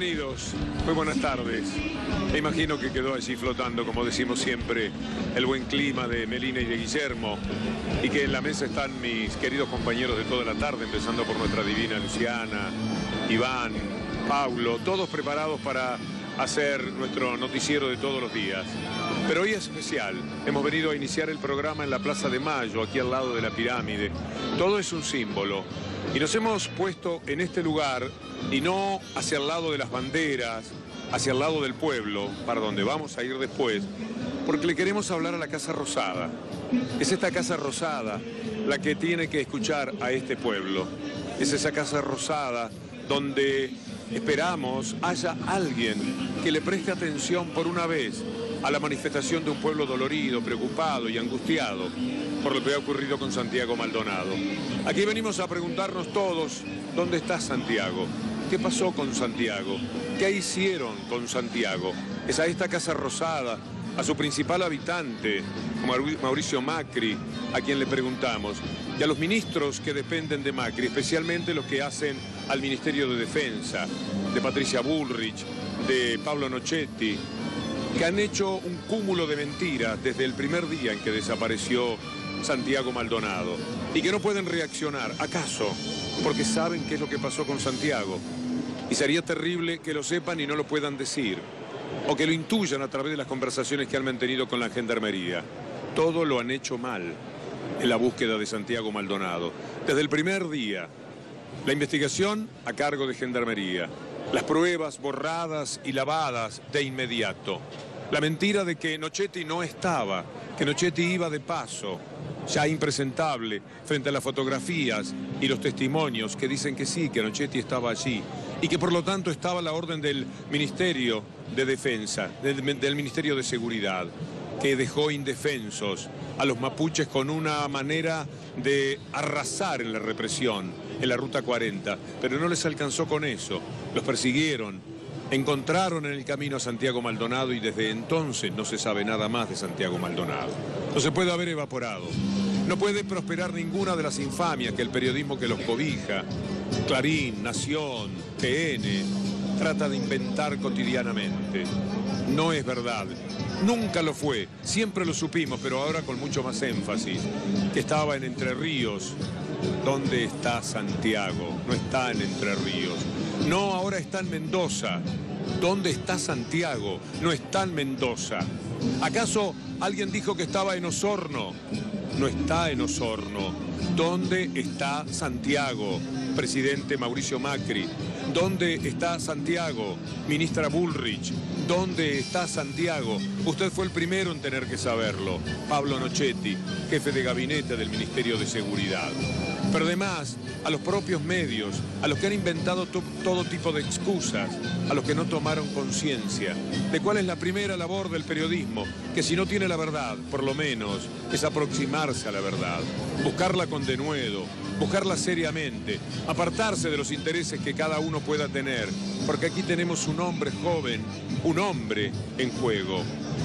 bienvenidos, muy buenas tardes. Me imagino que quedó allí flotando, como decimos siempre, el buen clima de Melina y de Guillermo, y que en la mesa están mis queridos compañeros de toda la tarde, empezando por nuestra divina Luciana, Iván, Paulo, todos preparados para hacer nuestro noticiero de todos los días. Pero hoy es especial, hemos venido a iniciar el programa en la Plaza de Mayo, aquí al lado de la pirámide. Todo es un símbolo. Y nos hemos puesto en este lugar, y no hacia el lado de las banderas, hacia el lado del pueblo, para donde vamos a ir después, porque le queremos hablar a la Casa Rosada. Es esta Casa Rosada la que tiene que escuchar a este pueblo. Es esa Casa Rosada donde esperamos haya alguien que le preste atención por una vez a la manifestación de un pueblo dolorido, preocupado y angustiado por lo que ha ocurrido con Santiago Maldonado. Aquí venimos a preguntarnos todos, ¿dónde está Santiago? ¿Qué pasó con Santiago? ¿Qué hicieron con Santiago? Es a esta Casa Rosada, a su principal habitante, Mauricio Macri, a quien le preguntamos, y a los ministros que dependen de Macri, especialmente los que hacen al Ministerio de Defensa, de Patricia Bullrich, de Pablo Nochetti, que han hecho un cúmulo de mentiras desde el primer día en que desapareció Santiago Maldonado, y que no pueden reaccionar, ¿acaso? Porque saben qué es lo que pasó con Santiago, y sería terrible que lo sepan y no lo puedan decir, o que lo intuyan a través de las conversaciones que han mantenido con la Gendarmería. Todo lo han hecho mal en la búsqueda de Santiago Maldonado. Desde el primer día, la investigación a cargo de Gendarmería, las pruebas borradas y lavadas de inmediato, la mentira de que Nochetti no estaba, que Nochetti iba de paso, ya impresentable frente a las fotografías y los testimonios que dicen que sí, que Nochetti estaba allí, y que por lo tanto estaba la orden del Ministerio de Defensa, del Ministerio de Seguridad, que dejó indefensos a los mapuches con una manera de arrasar en la represión, en la Ruta 40, pero no les alcanzó con eso, los persiguieron, encontraron en el camino a Santiago Maldonado y desde entonces no se sabe nada más de Santiago Maldonado. No se puede haber evaporado, no puede prosperar ninguna de las infamias que el periodismo que los cobija, Clarín, Nación, TN, trata de inventar cotidianamente. No es verdad, nunca lo fue, siempre lo supimos, pero ahora con mucho más énfasis, que estaba en Entre Ríos. ¿Dónde está Santiago? No está en Entre Ríos. No, ahora está en Mendoza. ¿Dónde está Santiago? No está en Mendoza. ¿Acaso alguien dijo que estaba en Osorno? No está en Osorno. ¿Dónde está Santiago? Presidente Mauricio Macri. ¿Dónde está Santiago? Ministra Bullrich. ¿Dónde está Santiago? Usted fue el primero en tener que saberlo. Pablo Nochetti, jefe de gabinete del Ministerio de Seguridad. Pero además, a los propios medios, a los que han inventado todo tipo de excusas, a los que no tomaron conciencia de cuál es la primera labor del periodismo, que si no tiene la verdad, por lo menos, es aproximarse a la verdad, buscarla con denuedo, buscarla seriamente, apartarse de los intereses que cada uno pueda tener, porque aquí tenemos un hombre joven, un hombre en juego.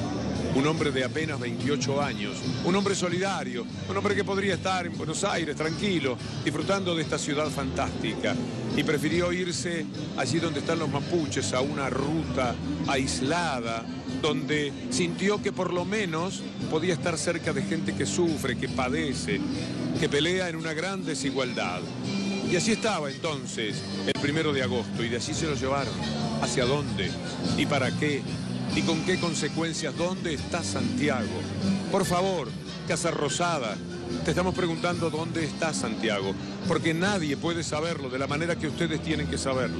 Un hombre de apenas 28 años, un hombre solidario, un hombre que podría estar en Buenos Aires tranquilo, disfrutando de esta ciudad fantástica, y prefirió irse allí donde están los mapuches, a una ruta aislada, donde sintió que por lo menos podía estar cerca de gente que sufre, que padece, que pelea en una gran desigualdad. Y así estaba entonces el 1 de agosto, y de allí se lo llevaron. ¿Hacia dónde? ¿Y para qué? ¿Y con qué consecuencias? ¿Dónde está Santiago? Por favor, Casa Rosada, te estamos preguntando dónde está Santiago, porque nadie puede saberlo de la manera que ustedes tienen que saberlo.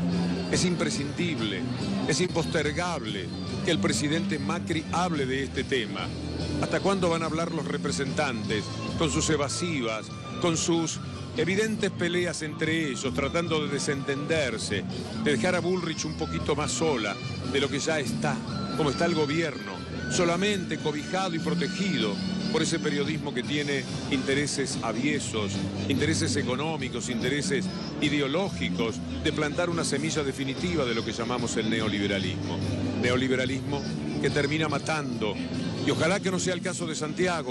Es imprescindible, es impostergable que el presidente Macri hable de este tema. ¿Hasta cuándo van a hablar los representantes con sus evasivas, con sus evidentes peleas entre ellos, tratando de desentenderse, de dejar a Bullrich un poquito más sola de lo que ya está, como está el gobierno, solamente cobijado y protegido por ese periodismo que tiene intereses aviesos, intereses económicos, intereses ideológicos, de plantar una semilla definitiva de lo que llamamos el neoliberalismo. Neoliberalismo que termina matando, y ojalá que no sea el caso de Santiago,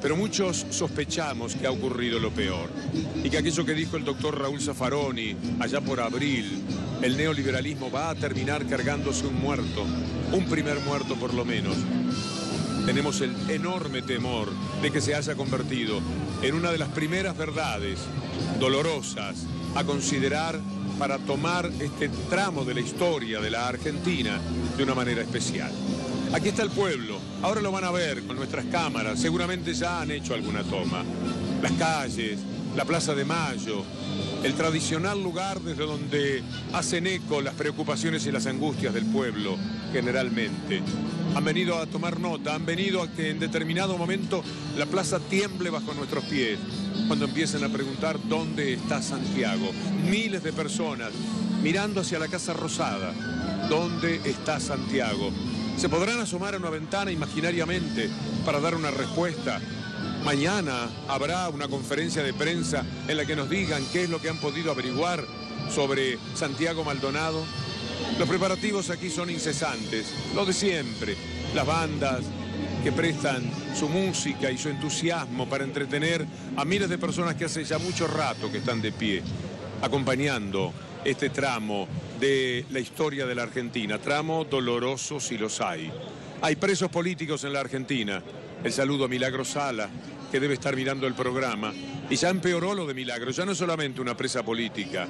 pero muchos sospechamos que ha ocurrido lo peor y que aquello que dijo el doctor Raúl Zaffaroni allá por abril, el neoliberalismo va a terminar cargándose un muerto, un primer muerto por lo menos. Tenemos el enorme temor de que se haya convertido en una de las primeras verdades dolorosas a considerar para tomar este tramo de la historia de la Argentina de una manera especial. Aquí está el pueblo, ahora lo van a ver con nuestras cámaras, seguramente ya han hecho alguna toma. Las calles, la Plaza de Mayo, el tradicional lugar desde donde hacen eco las preocupaciones y las angustias del pueblo, generalmente. Han venido a tomar nota, han venido a que en determinado momento la plaza tiemble bajo nuestros pies, cuando empiezan a preguntar dónde está Santiago. Miles de personas mirando hacia la Casa Rosada, ¿dónde está Santiago? Se podrán asomar a una ventana imaginariamente para dar una respuesta. Mañana habrá una conferencia de prensa en la que nos digan qué es lo que han podido averiguar sobre Santiago Maldonado. Los preparativos aquí son incesantes, lo de siempre. Las bandas que prestan su música y su entusiasmo para entretener a miles de personas que hace ya mucho rato que están de pie, acompañando este tramo de la historia de la Argentina, tramo doloroso si los hay. Hay presos políticos en la Argentina. El saludo a Milagro Sala, que debe estar mirando el programa, y ya empeoró lo de Milagro, ya no es solamente una presa política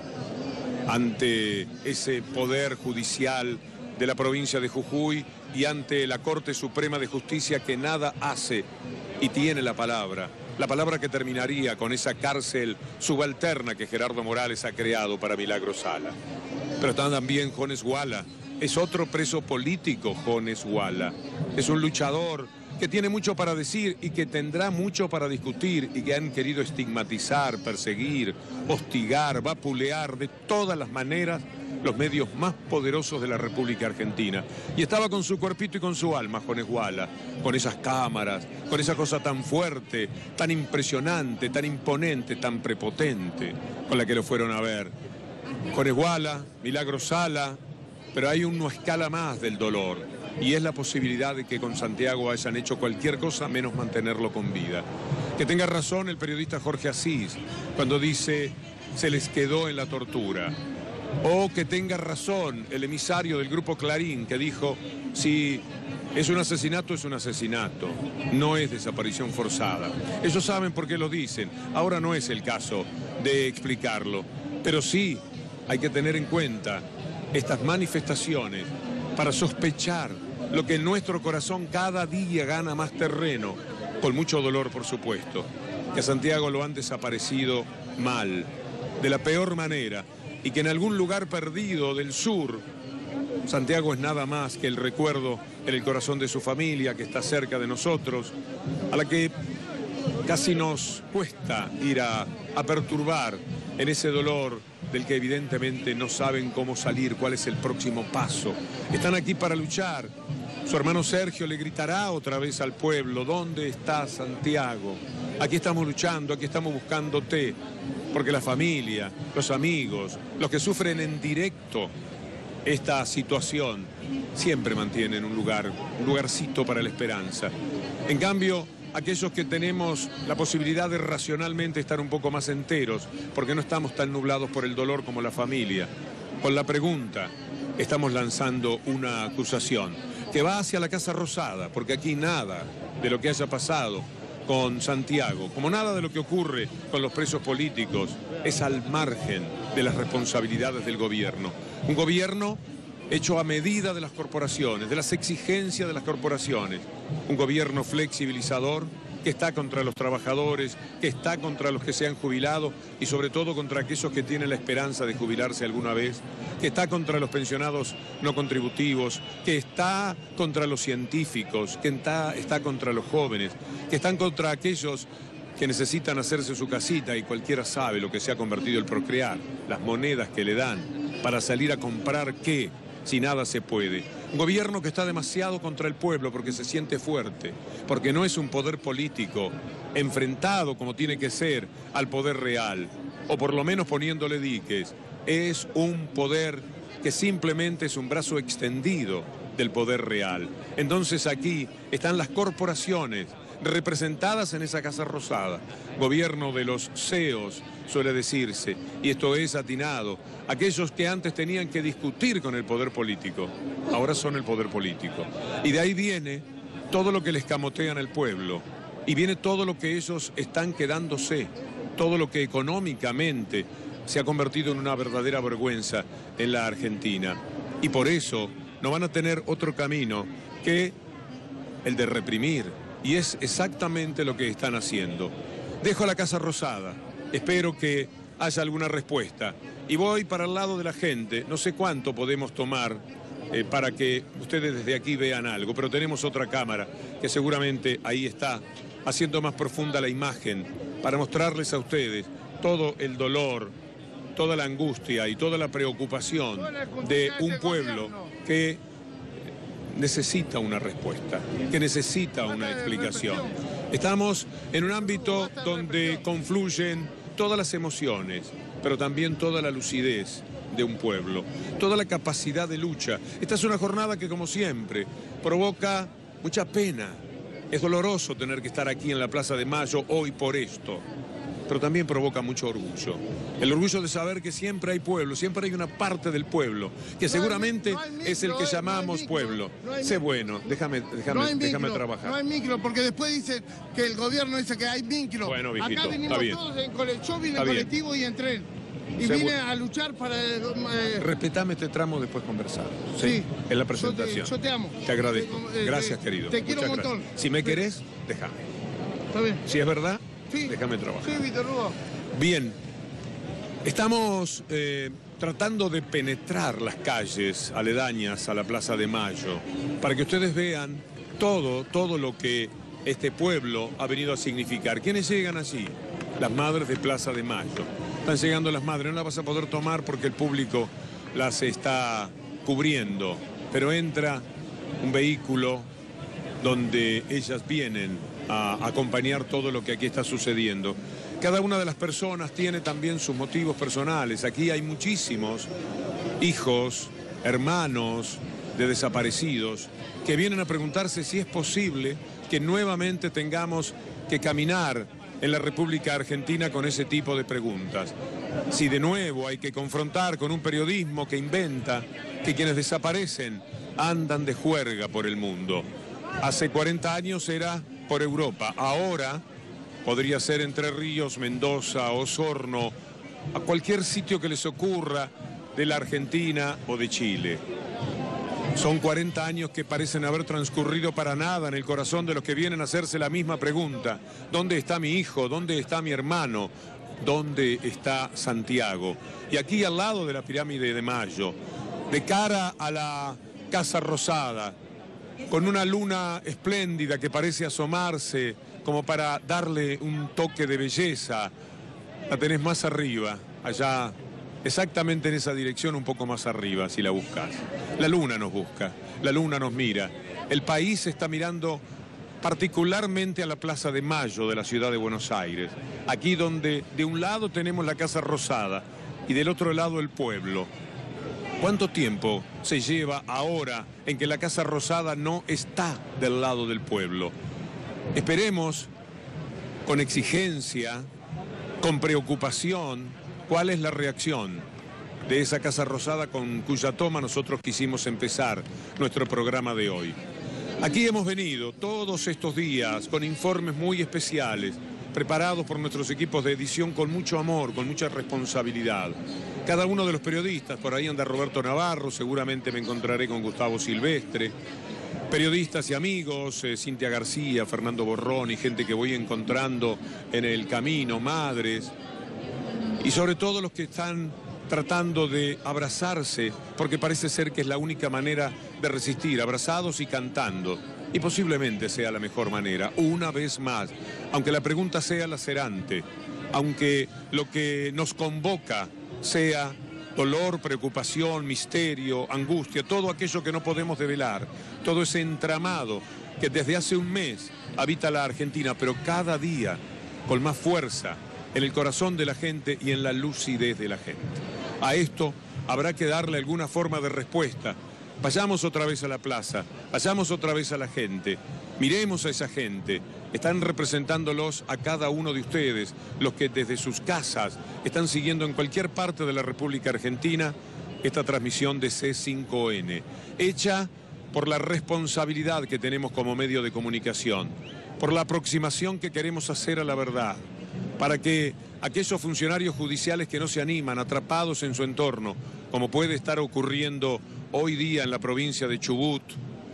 ante ese poder judicial de la provincia de Jujuy y ante la Corte Suprema de Justicia que nada hace y tiene la palabra que terminaría con esa cárcel subalterna que Gerardo Morales ha creado para Milagro Sala. Pero está también Jones Wala, es otro preso político. Jones Wala es un luchador que tiene mucho para decir y que tendrá mucho para discutir y que han querido estigmatizar, perseguir, hostigar, vapulear de todas las maneras los medios más poderosos de la República Argentina. Y estaba con su cuerpito y con su alma, Jones Wala, con esas cámaras, con esa cosa tan fuerte, tan impresionante, tan imponente, tan prepotente, con la que lo fueron a ver. Jones Wala, Milagro Sala, pero hay una escala más del dolor, y es la posibilidad de que con Santiago hayan hecho cualquier cosa menos mantenerlo con vida. Que tenga razón el periodista Jorge Asís cuando dice se les quedó en la tortura. O que tenga razón el emisario del Grupo Clarín que dijo si es un asesinato, es un asesinato, no es desaparición forzada. Ellos saben por qué lo dicen, ahora no es el caso de explicarlo, pero sí hay que tener en cuenta estas manifestaciones para sospechar lo que en nuestro corazón cada día gana más terreno, con mucho dolor por supuesto, que a Santiago lo han desaparecido mal, de la peor manera, y que en algún lugar perdido del sur, Santiago es nada más que el recuerdo en el corazón de su familia que está cerca de nosotros, a la que casi nos cuesta ir a perturbar en ese dolor del que evidentemente no saben cómo salir, cuál es el próximo paso. Están aquí para luchar. Su hermano Sergio le gritará otra vez al pueblo, ¿dónde está Santiago? Aquí estamos luchando, aquí estamos buscándote, porque la familia, los amigos, los que sufren en directo esta situación, siempre mantienen un lugarcito para la esperanza. En cambio, aquellos que tenemos la posibilidad de racionalmente estar un poco más enteros, porque no estamos tan nublados por el dolor como la familia, con la pregunta estamos lanzando una acusación que va hacia la Casa Rosada, porque aquí nada de lo que haya pasado con Santiago, como nada de lo que ocurre con los presos políticos, es al margen de las responsabilidades del gobierno. Un gobierno hecho a medida de las corporaciones, de las exigencias de las corporaciones. Un gobierno flexibilizador que está contra los trabajadores, que está contra los que se han jubilado y sobre todo contra aquellos que tienen la esperanza de jubilarse alguna vez, que está contra los pensionados no contributivos, que está contra los científicos, que está contra los jóvenes, que están contra aquellos que necesitan hacerse su casita y cualquiera sabe lo que se ha convertido el procrear, las monedas que le dan para salir a comprar qué, si nada se puede. Un gobierno que está demasiado contra el pueblo porque se siente fuerte, porque no es un poder político enfrentado como tiene que ser al poder real, o por lo menos poniéndole diques. Es un poder que simplemente es un brazo extendido del poder real. Entonces aquí están las corporaciones representadas en esa Casa Rosada. Gobierno de los CEOs, suele decirse, y esto es atinado. Aquellos que antes tenían que discutir con el poder político, ahora son el poder político. Y de ahí viene todo lo que les camotean al pueblo, y viene todo lo que ellos están quedándose, todo lo que económicamente se ha convertido en una verdadera vergüenza en la Argentina. Y por eso no van a tener otro camino que el de reprimir. Y es exactamente lo que están haciendo. Dejo la Casa Rosada, espero que haya alguna respuesta. Y voy para el lado de la gente, no sé cuánto podemos tomar para que ustedes desde aquí vean algo, pero tenemos otra cámara que seguramente ahí está, haciendo más profunda la imagen, para mostrarles a ustedes todo el dolor, toda la angustia y toda la preocupación de un pueblo que necesita una respuesta, que necesita una explicación. Estamos en un ámbito donde confluyen todas las emociones, pero también toda la lucidez de un pueblo, toda la capacidad de lucha. Esta es una jornada que, como siempre, provoca mucha pena. Es doloroso tener que estar aquí en la Plaza de Mayo hoy por esto, pero también provoca mucho orgullo. El orgullo de saber que siempre hay pueblo, siempre hay una parte del pueblo, que seguramente es el que llamamos pueblo. Sé bueno, déjame trabajar. No hay micro, porque después dicen que el gobierno dice que hay micro. Bueno, mijito, acá venimos todos yo vine en colectivo y en tren. Y vine a luchar para... Respetame este tramo, después conversar. Sí. En la presentación. Yo te amo. Te agradezco. Gracias, querido. Te quiero un montón. Si me querés, déjame. Está bien. Si es verdad, sí, déjame trabajar. Sí, Víctor Hugo. Bien. Estamos tratando de penetrar las calles aledañas a la Plaza de Mayo para que ustedes vean todo lo que este pueblo ha venido a significar. ¿Quiénes llegan allí? Las madres de Plaza de Mayo. Están llegando las madres, no las vas a poder tomar porque el público las está cubriendo, pero entra un vehículo donde ellas vienen a acompañar todo lo que aquí está sucediendo. Cada una de las personas tiene también sus motivos personales. Aquí hay muchísimos hijos, hermanos de desaparecidos que vienen a preguntarse si es posible que nuevamente tengamos que caminar en la República Argentina con ese tipo de preguntas. Si de nuevo hay que confrontar con un periodismo que inventa que quienes desaparecen andan de juerga por el mundo. Hace 40 años era por Europa, ahora podría ser Entre Ríos, Mendoza, Osorno, a cualquier sitio que les ocurra de la Argentina o de Chile. Son 40 años que parecen haber transcurrido para nada en el corazón de los que vienen a hacerse la misma pregunta. ¿Dónde está mi hijo? ¿Dónde está mi hermano? ¿Dónde está Santiago? Y aquí al lado de la Pirámide de Mayo, de cara a la Casa Rosada, con una luna espléndida que parece asomarse como para darle un toque de belleza. La tenés más arriba, allá, exactamente en esa dirección, un poco más arriba, si la buscas. La luna nos busca, la luna nos mira. El país está mirando particularmente a la Plaza de Mayo de la ciudad de Buenos Aires. Aquí donde de un lado tenemos la Casa Rosada y del otro lado el pueblo. ¿Cuánto tiempo se lleva ahora en que la Casa Rosada no está del lado del pueblo? Esperemos, con exigencia, con preocupación, cuál es la reacción de esa Casa Rosada con cuya toma nosotros quisimos empezar nuestro programa de hoy. Aquí hemos venido todos estos días con informes muy especiales, preparados por nuestros equipos de edición con mucho amor, con mucha responsabilidad. Cada uno de los periodistas, por ahí anda Roberto Navarro, seguramente me encontraré con Gustavo Silvestre, periodistas y amigos, Cintia García, Fernando Borrón y gente que voy encontrando en el camino, madres, y sobre todo los que están tratando de abrazarse, porque parece ser que es la única manera de resistir, abrazados y cantando. Y posiblemente sea la mejor manera, una vez más, aunque la pregunta sea lacerante, aunque lo que nos convoca sea dolor, preocupación, misterio, angustia, todo aquello que no podemos develar, todo ese entramado que desde hace un mes habita la Argentina, pero cada día con más fuerza en el corazón de la gente y en la lucidez de la gente. A esto habrá que darle alguna forma de respuesta Vayamos otra vez a la plaza, vayamos otra vez a la gente, miremos a esa gente. Están representándolos a cada uno de ustedes, los que desde sus casas están siguiendo en cualquier parte de la República Argentina esta transmisión de C5N, hecha por la responsabilidad que tenemos como medio de comunicación, por la aproximación que queremos hacer a la verdad, para que aquellos funcionarios judiciales que no se animan, atrapados en su entorno, como puede estar ocurriendo hoy día en la provincia de Chubut,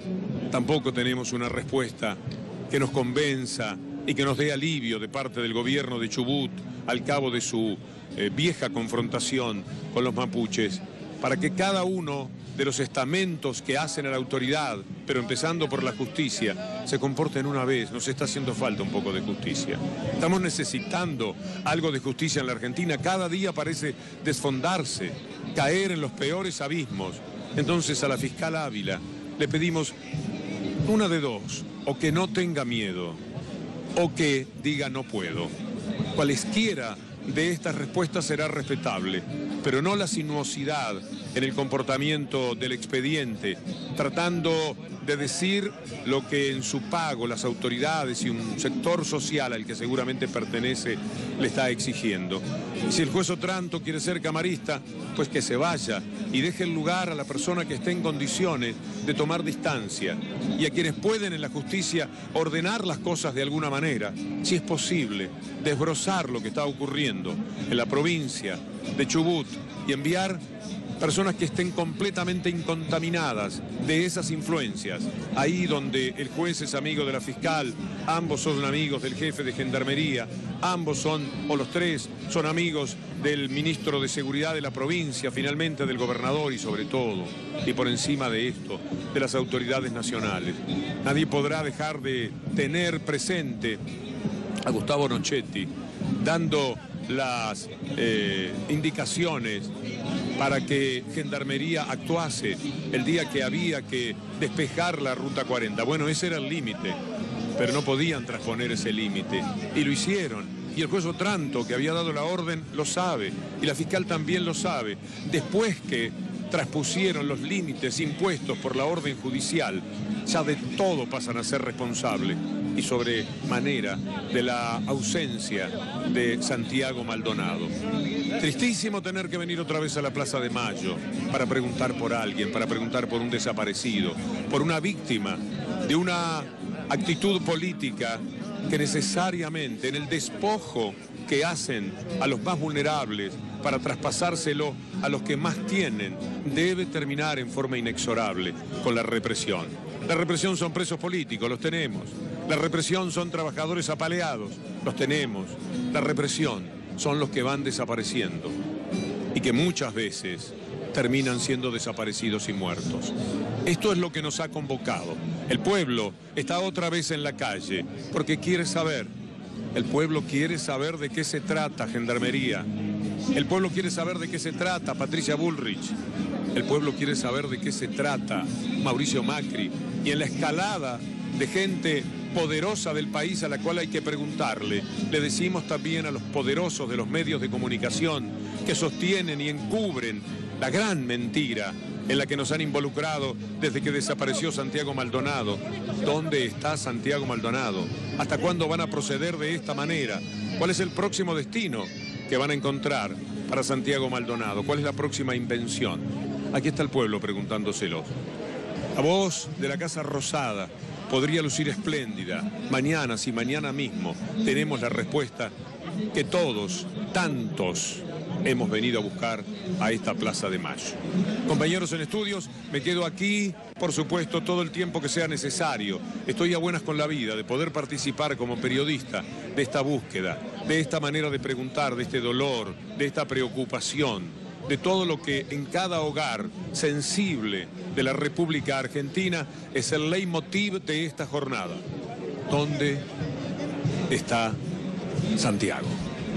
tampoco tenemos una respuesta que nos convenza y que nos dé alivio de parte del gobierno de Chubut al cabo de su vieja confrontación con los mapuches, para que cada uno de los estamentos que hacen a la autoridad, pero empezando por la justicia, se comporten una vez. Nos está haciendo falta un poco de justicia. Estamos necesitando algo de justicia en la Argentina. Cada día parece desfondarse, caer en los peores abismos. Entonces a la fiscal Ávila le pedimos una de dos: o que no tenga miedo, o que diga no puedo. Cualesquiera de estas respuestas será respetable, pero no la sinuosidad en el comportamiento del expediente, tratando de decir lo que en su pago las autoridades y un sector social al que seguramente pertenece le está exigiendo. Y si el juez Otranto quiere ser camarista, pues que se vaya y deje el lugar a la persona que esté en condiciones de tomar distancia, y a quienes pueden en la justicia ordenar las cosas de alguna manera, si es posible, desbrozar lo que está ocurriendo en la provincia de Chubut y enviar personas que estén completamente incontaminadas de esas influencias. Ahí donde el juez es amigo de la fiscal, ambos son amigos del jefe de Gendarmería, ambos son, o los tres, son amigos del ministro de Seguridad de la provincia, finalmente del gobernador y sobre todo, y por encima de esto, de las autoridades nacionales. Nadie podrá dejar de tener presente a Gustavo Nochetti, dando las indicaciones para que Gendarmería actuase el día que había que despejar la Ruta 40. Bueno, ese era el límite, pero no podían trasponer ese límite, y lo hicieron. Y el juez Otranto, que había dado la orden, lo sabe, y la fiscal también lo sabe. Después que traspusieron los límites impuestos por la orden judicial, ya de todo pasan a ser responsables, y sobremanera de la ausencia de Santiago Maldonado. Tristísimo tener que venir otra vez a la Plaza de Mayo para preguntar por alguien, para preguntar por un desaparecido, por una víctima de una actitud política que necesariamente en el despojo que hacen a los más vulnerables para traspasárselo a los que más tienen, debe terminar en forma inexorable con la represión. La represión son presos políticos, los tenemos. La represión son trabajadores apaleados, los tenemos. La represión son los que van desapareciendo y que muchas veces terminan siendo desaparecidos y muertos. Esto es lo que nos ha convocado. El pueblo está otra vez en la calle porque quiere saber. El pueblo quiere saber de qué se trata Gendarmería. El pueblo quiere saber de qué se trata Patricia Bullrich. El pueblo quiere saber de qué se trata Mauricio Macri. Y en la escalada de gente poderosa del país a la cual hay que preguntarle, le decimos también a los poderosos de los medios de comunicación que sostienen y encubren la gran mentira en la que nos han involucrado desde que desapareció Santiago Maldonado. ¿Dónde está Santiago Maldonado? ¿Hasta cuándo van a proceder de esta manera? ¿Cuál es el próximo destino que van a encontrar para Santiago Maldonado? ¿Cuál es la próxima invención? Aquí está el pueblo preguntándoselo. La voz de la Casa Rosada podría lucir espléndida. Mañana, si mañana mismo tenemos la respuesta que todos, tantos, hemos venido a buscar a esta Plaza de Mayo. Compañeros en estudios, me quedo aquí, por supuesto, todo el tiempo que sea necesario. Estoy a buenas con la vida de poder participar como periodista de esta búsqueda, de esta manera de preguntar, de este dolor, de esta preocupación, de todo lo que en cada hogar sensible de la República Argentina es el leitmotiv de esta jornada. ¿Dónde está Santiago?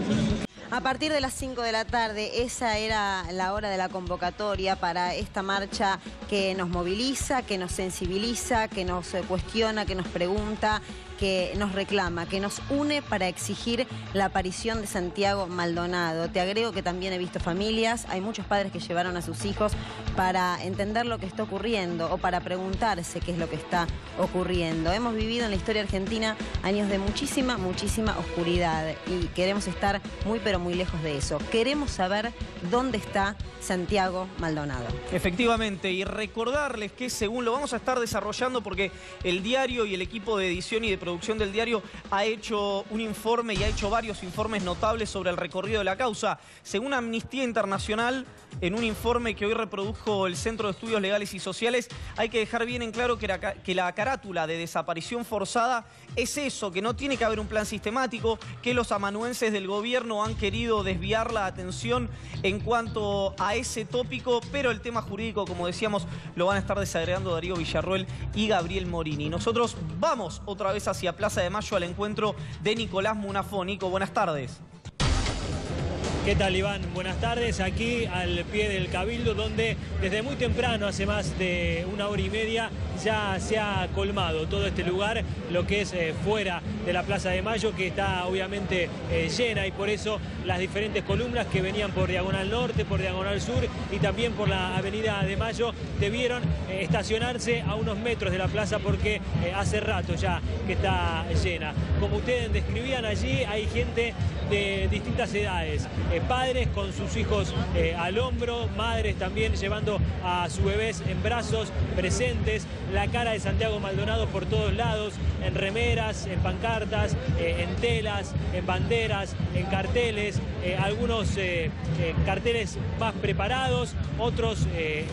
A partir de las 5 de la tarde, esa era la hora de la convocatoria para esta marcha que nos moviliza, que nos sensibiliza, que nos cuestiona, que nos pregunta, que nos reclama, que nos une para exigir la aparición de Santiago Maldonado. Te agrego que también he visto familias, hay muchos padres que llevaron a sus hijos para entender lo que está ocurriendo o para preguntarse qué es lo que está ocurriendo. Hemos vivido en la historia argentina años de muchísima oscuridad y queremos estar muy pero muy lejos de eso. Queremos saber dónde está Santiago Maldonado. Efectivamente, y recordarles que según lo vamos a estar desarrollando porque el diario y el equipo de edición y de producción del diario ha hecho un informe y ha hecho varios informes notables sobre el recorrido de la causa. Según Amnistía Internacional, en un informe que hoy reprodujo el Centro de Estudios Legales y Sociales, hay que dejar bien en claro que la carátula de desaparición forzada es eso, que no tiene que haber un plan sistemático, que los amanuenses del gobierno han querido desviar la atención en cuanto a ese tópico, pero el tema jurídico, como decíamos, lo van a estar desagregando Darío Villarroel y Gabriel Morini. Nosotros vamos otra vez hacia Plaza de Mayo al encuentro de Nicolás Munafó. Nico, buenas tardes. ¿Qué tal, Iván? Buenas tardes, aquí al pie del Cabildo, donde desde muy temprano, hace más de una hora y media, ya se ha colmado todo este lugar, lo que es fuera de la Plaza de Mayo, que está obviamente llena, y por eso las diferentes columnas que venían por Diagonal Norte, por Diagonal Sur y también por la Avenida de Mayo debieron estacionarse a unos metros de la plaza porque hace rato ya que está llena. Como ustedes describían, allí hay gente de distintas edades, padres con sus hijos al hombro, madres también llevando a sus bebés en brazos, presentes, la cara de Santiago Maldonado por todos lados, en remeras, en pancartas, en telas, en banderas, en carteles, algunos carteles más preparados, otros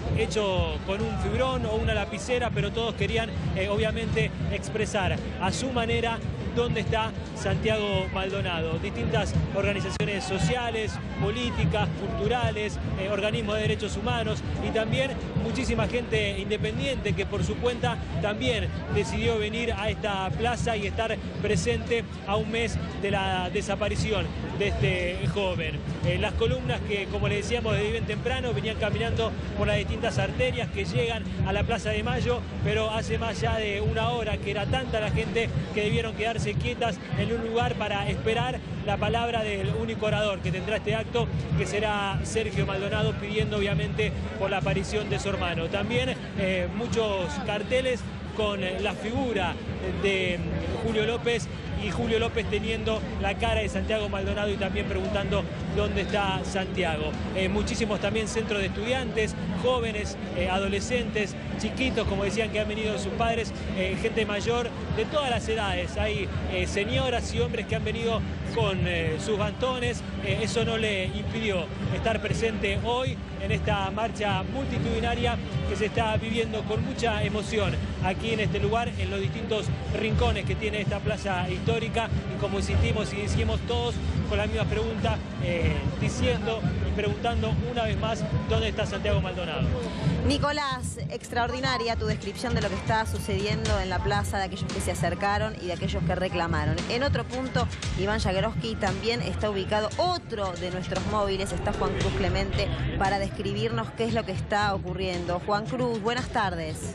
hechos con un fibrón o una lapicera, pero todos querían obviamente expresar a su manera dónde está Santiago Maldonado. Distintas organizaciones sociales, políticas, culturales, organismos de derechos humanos y también muchísima gente independiente que por su cuenta también decidió venir a esta plaza y estar presente a un mes de la desaparición de este joven. Las columnas que, como les decíamos, desde bien temprano venían caminando por las distintas arterias que llegan a la Plaza de Mayo, pero hace más ya de una hora que era tanta la gente que debieron quedarse quietas en un lugar para esperar la palabra del único orador que tendrá este acto, que será Sergio Maldonado, pidiendo obviamente por la aparición de su hermano. También muchos carteles con la figura de Julio López y Julio López teniendo la cara de Santiago Maldonado y también preguntando dónde está Santiago. Muchísimos también centros de estudiantes, jóvenes, adolescentes, chiquitos, como decían que han venido sus padres, gente mayor de todas las edades. Hay señoras y hombres que han venido con sus bantones. Eso no le impidió estar presente hoy en esta marcha multitudinaria que se está viviendo con mucha emoción aquí en este lugar, en los distintos rincones que tiene esta plaza histórica, y como insistimos y decimos todos con la misma pregunta, diciendo y preguntando una vez más dónde está Santiago Maldonado. Nicolás, extraordinaria tu descripción de lo que está sucediendo en la plaza, de aquellos que se acercaron y de aquellos que reclamaron. En otro punto, Iván Jagroski, también está ubicado otro de nuestros móviles, está Juan Cruz Clemente, para describirnos qué es lo que está ocurriendo. Juan Cruz, buenas tardes.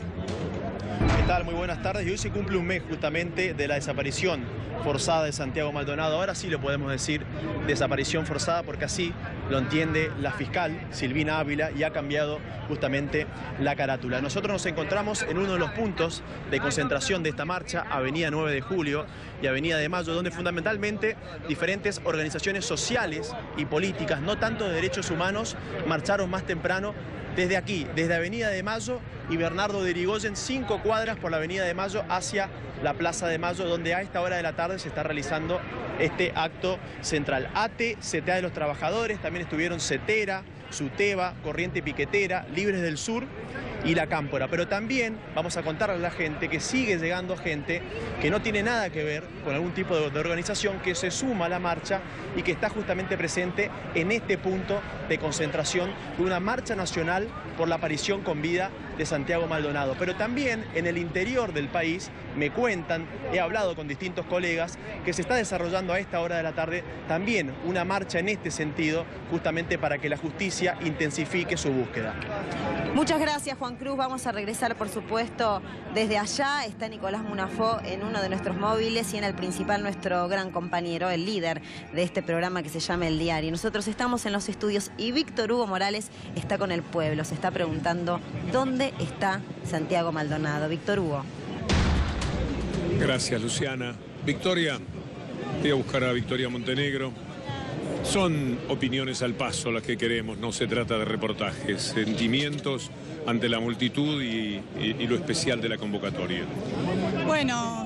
¿Qué tal? Muy buenas tardes. Y hoy se cumple un mes justamente de la desaparición forzada de Santiago Maldonado. Ahora sí lo podemos decir, desaparición forzada, porque así lo entiende la fiscal Silvina Ávila y ha cambiado justamente la carátula. Nosotros nos encontramos en uno de los puntos de concentración de esta marcha, Avenida 9 de Julio y Avenida de Mayo, donde fundamentalmente diferentes organizaciones sociales y políticas, no tanto de derechos humanos, marcharon más temprano desde aquí, desde Avenida de Mayo y Bernardo de Irigoyen, 5 cuadras por la Avenida de Mayo hacia la Plaza de Mayo, donde a esta hora de la tarde se está realizando este acto central. ATE, CTA de los Trabajadores, también estuvieron CETERA, SUTEBA, Corriente Piquetera, Libres del Sur y La Cámpora. Pero también vamos a contarle a la gente que sigue llegando gente que no tiene nada que ver con algún tipo de organización, que se suma a la marcha y que está justamente presente en este punto de concentración de una marcha nacional por la aparición con vida de Santiago Maldonado. Pero también en el interior del país me cuentan, he hablado con distintos colegas, que se está desarrollando convocando a esta hora de la tarde también una marcha en este sentido, justamente para que la justicia intensifique su búsqueda. Muchas gracias, Juan Cruz. Vamos a regresar, por supuesto, desde allá. Está Nicolás Munafó en uno de nuestros móviles y en el principal nuestro gran compañero, el líder de este programa que se llama El Diario. Nosotros estamos en los estudios y Víctor Hugo Morales está con el pueblo. Se está preguntando dónde está Santiago Maldonado. Víctor Hugo. Gracias, Luciana. Victoria, voy a buscar a Victoria Montenegro. Son opiniones al paso las que queremos, no se trata de reportajes, sentimientos ante la multitud y lo especial de la convocatoria. Bueno,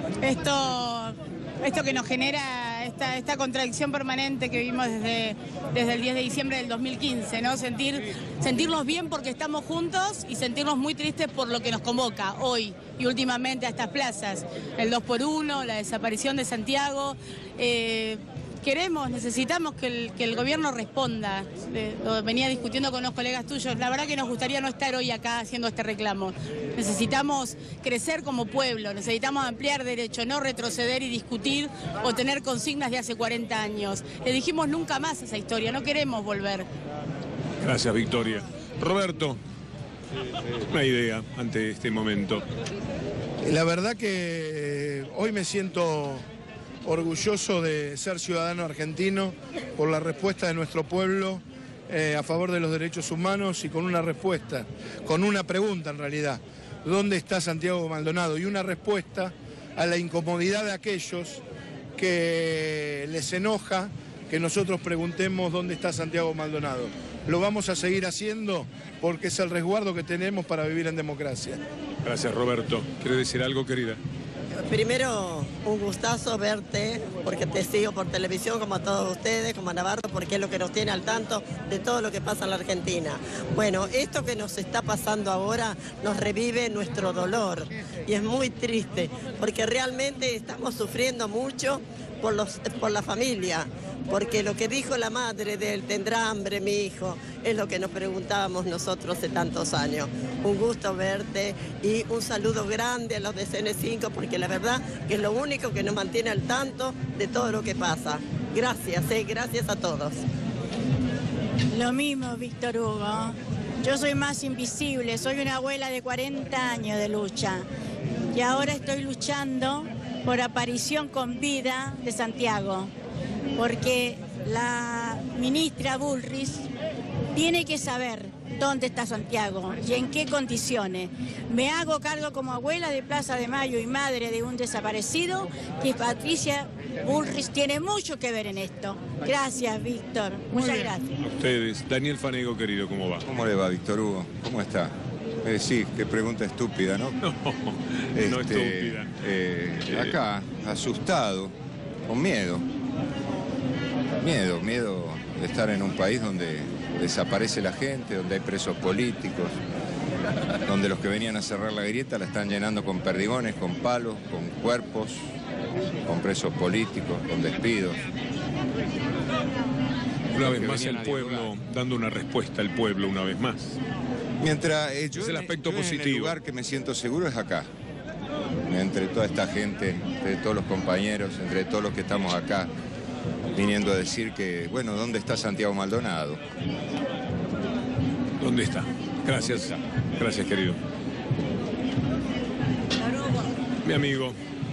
esto que nos genera esta contradicción permanente que vimos desde el 10 de diciembre del 2015, ¿no? Sentirnos bien porque estamos juntos y sentirnos muy tristes por lo que nos convoca hoy y últimamente a estas plazas. El 2x1, la desaparición de Santiago. Necesitamos que el gobierno responda. Lo venía discutiendo con los colegas tuyos. La verdad que nos gustaría no estar hoy acá haciendo este reclamo. Necesitamos crecer como pueblo, necesitamos ampliar derechos, no retroceder y discutir o tener consignas de hace 40 años. Le dijimos nunca más esa historia, no queremos volver. Gracias, Victoria. Roberto, una idea ante este momento. La verdad que hoy me siento orgulloso de ser ciudadano argentino por la respuesta de nuestro pueblo a favor de los derechos humanos y con una respuesta, con una pregunta en realidad, ¿dónde está Santiago Maldonado? Y una respuesta a la incomodidad de aquellos que les enoja que nosotros preguntemos dónde está Santiago Maldonado. Lo vamos a seguir haciendo porque es el resguardo que tenemos para vivir en democracia. Gracias, Roberto. ¿Quieres decir algo, querida? Primero, un gustazo verte, porque te sigo por televisión como a todos ustedes, como a Navarro, porque es lo que nos tiene al tanto de todo lo que pasa en la Argentina. Bueno, esto que nos está pasando ahora nos revive nuestro dolor y es muy triste, porque realmente estamos sufriendo mucho por la familia, porque lo que dijo la madre de él, ¿tendrá hambre mi hijo?, es lo que nos preguntábamos nosotros hace tantos años. Un gusto verte y un saludo grande a los de CN5, porque la verdad que es lo único que nos mantiene al tanto de todo lo que pasa. Gracias, gracias a todos. Lo mismo, Víctor Hugo. Yo soy más invisible, soy una abuela de 40 años de lucha y ahora estoy luchando por aparición con vida de Santiago, porque la ministra Bullrich tiene que saber dónde está Santiago y en qué condiciones. Me hago cargo como abuela de Plaza de Mayo y madre de un desaparecido, que Patricia Bullrich tiene mucho que ver en esto. Gracias, Víctor. Muchas gracias. A ustedes. Daniel Fanego, querido, ¿cómo va? ¿Cómo le va, Víctor Hugo? ¿Cómo está? Sí, qué pregunta estúpida, ¿no? No estúpida. Acá, asustado, con miedo. Miedo de estar en un país donde desaparece la gente, donde hay presos políticos, donde los que venían a cerrar la grieta la están llenando con perdigones, con palos, con cuerpos, con presos políticos, con despidos. Una vez más el pueblo, dando una respuesta al pueblo una vez más. Mientras es el aspecto positivo. En el lugar que me siento seguro es acá. Entre toda esta gente, entre todos los compañeros, entre todos los que estamos acá, viniendo a decir que, bueno, ¿dónde está Santiago Maldonado? ¿Dónde está? Gracias. Gracias, querido. Mi amigo.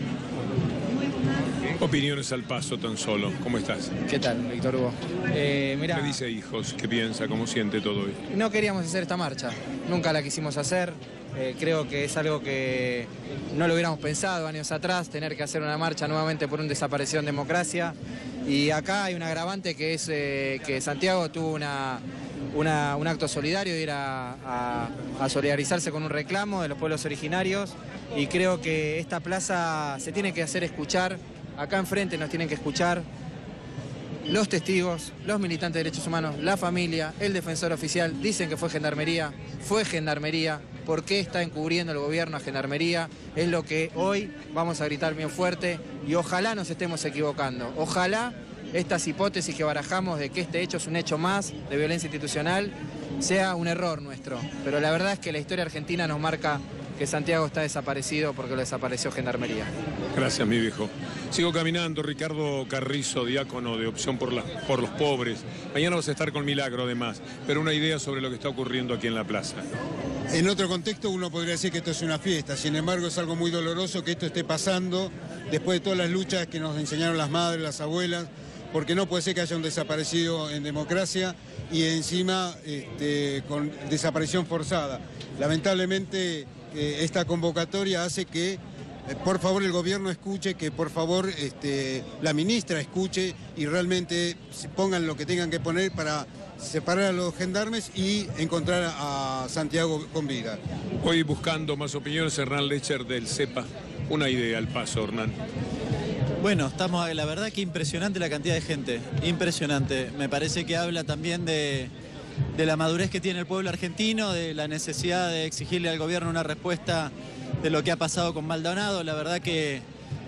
Opiniones al paso tan solo. ¿Cómo estás? ¿Qué tal, Víctor Hugo? Mirá, ¿Qué dice Hijos? ¿Qué piensa? ¿Cómo siente todo esto? no queríamos hacer esta marcha. Nunca la quisimos hacer. Creo que es algo que no lo hubiéramos pensado años atrás, tener que hacer una marcha nuevamente por un desaparecido en democracia. Y acá hay un agravante que es que Santiago tuvo un acto solidario de ir a solidarizarse con un reclamo de los pueblos originarios. Y creo que esta plaza se tiene que hacer escuchar. Acá enfrente nos tienen que escuchar los testigos, los militantes de derechos humanos, la familia, el defensor oficial. Dicen que fue Gendarmería. ¿Por qué está encubriendo el gobierno a Gendarmería? Es lo que hoy vamos a gritar bien fuerte y ojalá nos estemos equivocando. Ojalá estas hipótesis que barajamos de que este hecho es un hecho más de violencia institucional sea un error nuestro. Pero la verdad es que la historia argentina nos marca que Santiago está desaparecido porque lo desapareció Gendarmería. Gracias, mi viejo. Sigo caminando, Ricardo Carrizo, diácono de Opción por los Pobres. Mañana vas a estar con Milagro además, pero una idea sobre lo que está ocurriendo aquí en la plaza. En otro contexto uno podría decir que esto es una fiesta, sin embargo es algo muy doloroso que esto esté pasando después de todas las luchas que nos enseñaron las madres, las abuelas, porque no puede ser que haya un desaparecido en democracia y encima con desaparición forzada. Lamentablemente esta convocatoria hace que por favor el gobierno escuche, que por favor la ministra escuche y realmente se pongan lo que tengan que poner para separar a los gendarmes y encontrar a Santiago con vida. Hoy buscando más opiniones, Hernán Lecher del CEPA. Una idea al paso, Hernán. Bueno, estamos, la verdad que impresionante la cantidad de gente, impresionante. Me parece que habla también de la madurez que tiene el pueblo argentino, de la necesidad de exigirle al gobierno una respuesta de lo que ha pasado con Maldonado. La verdad que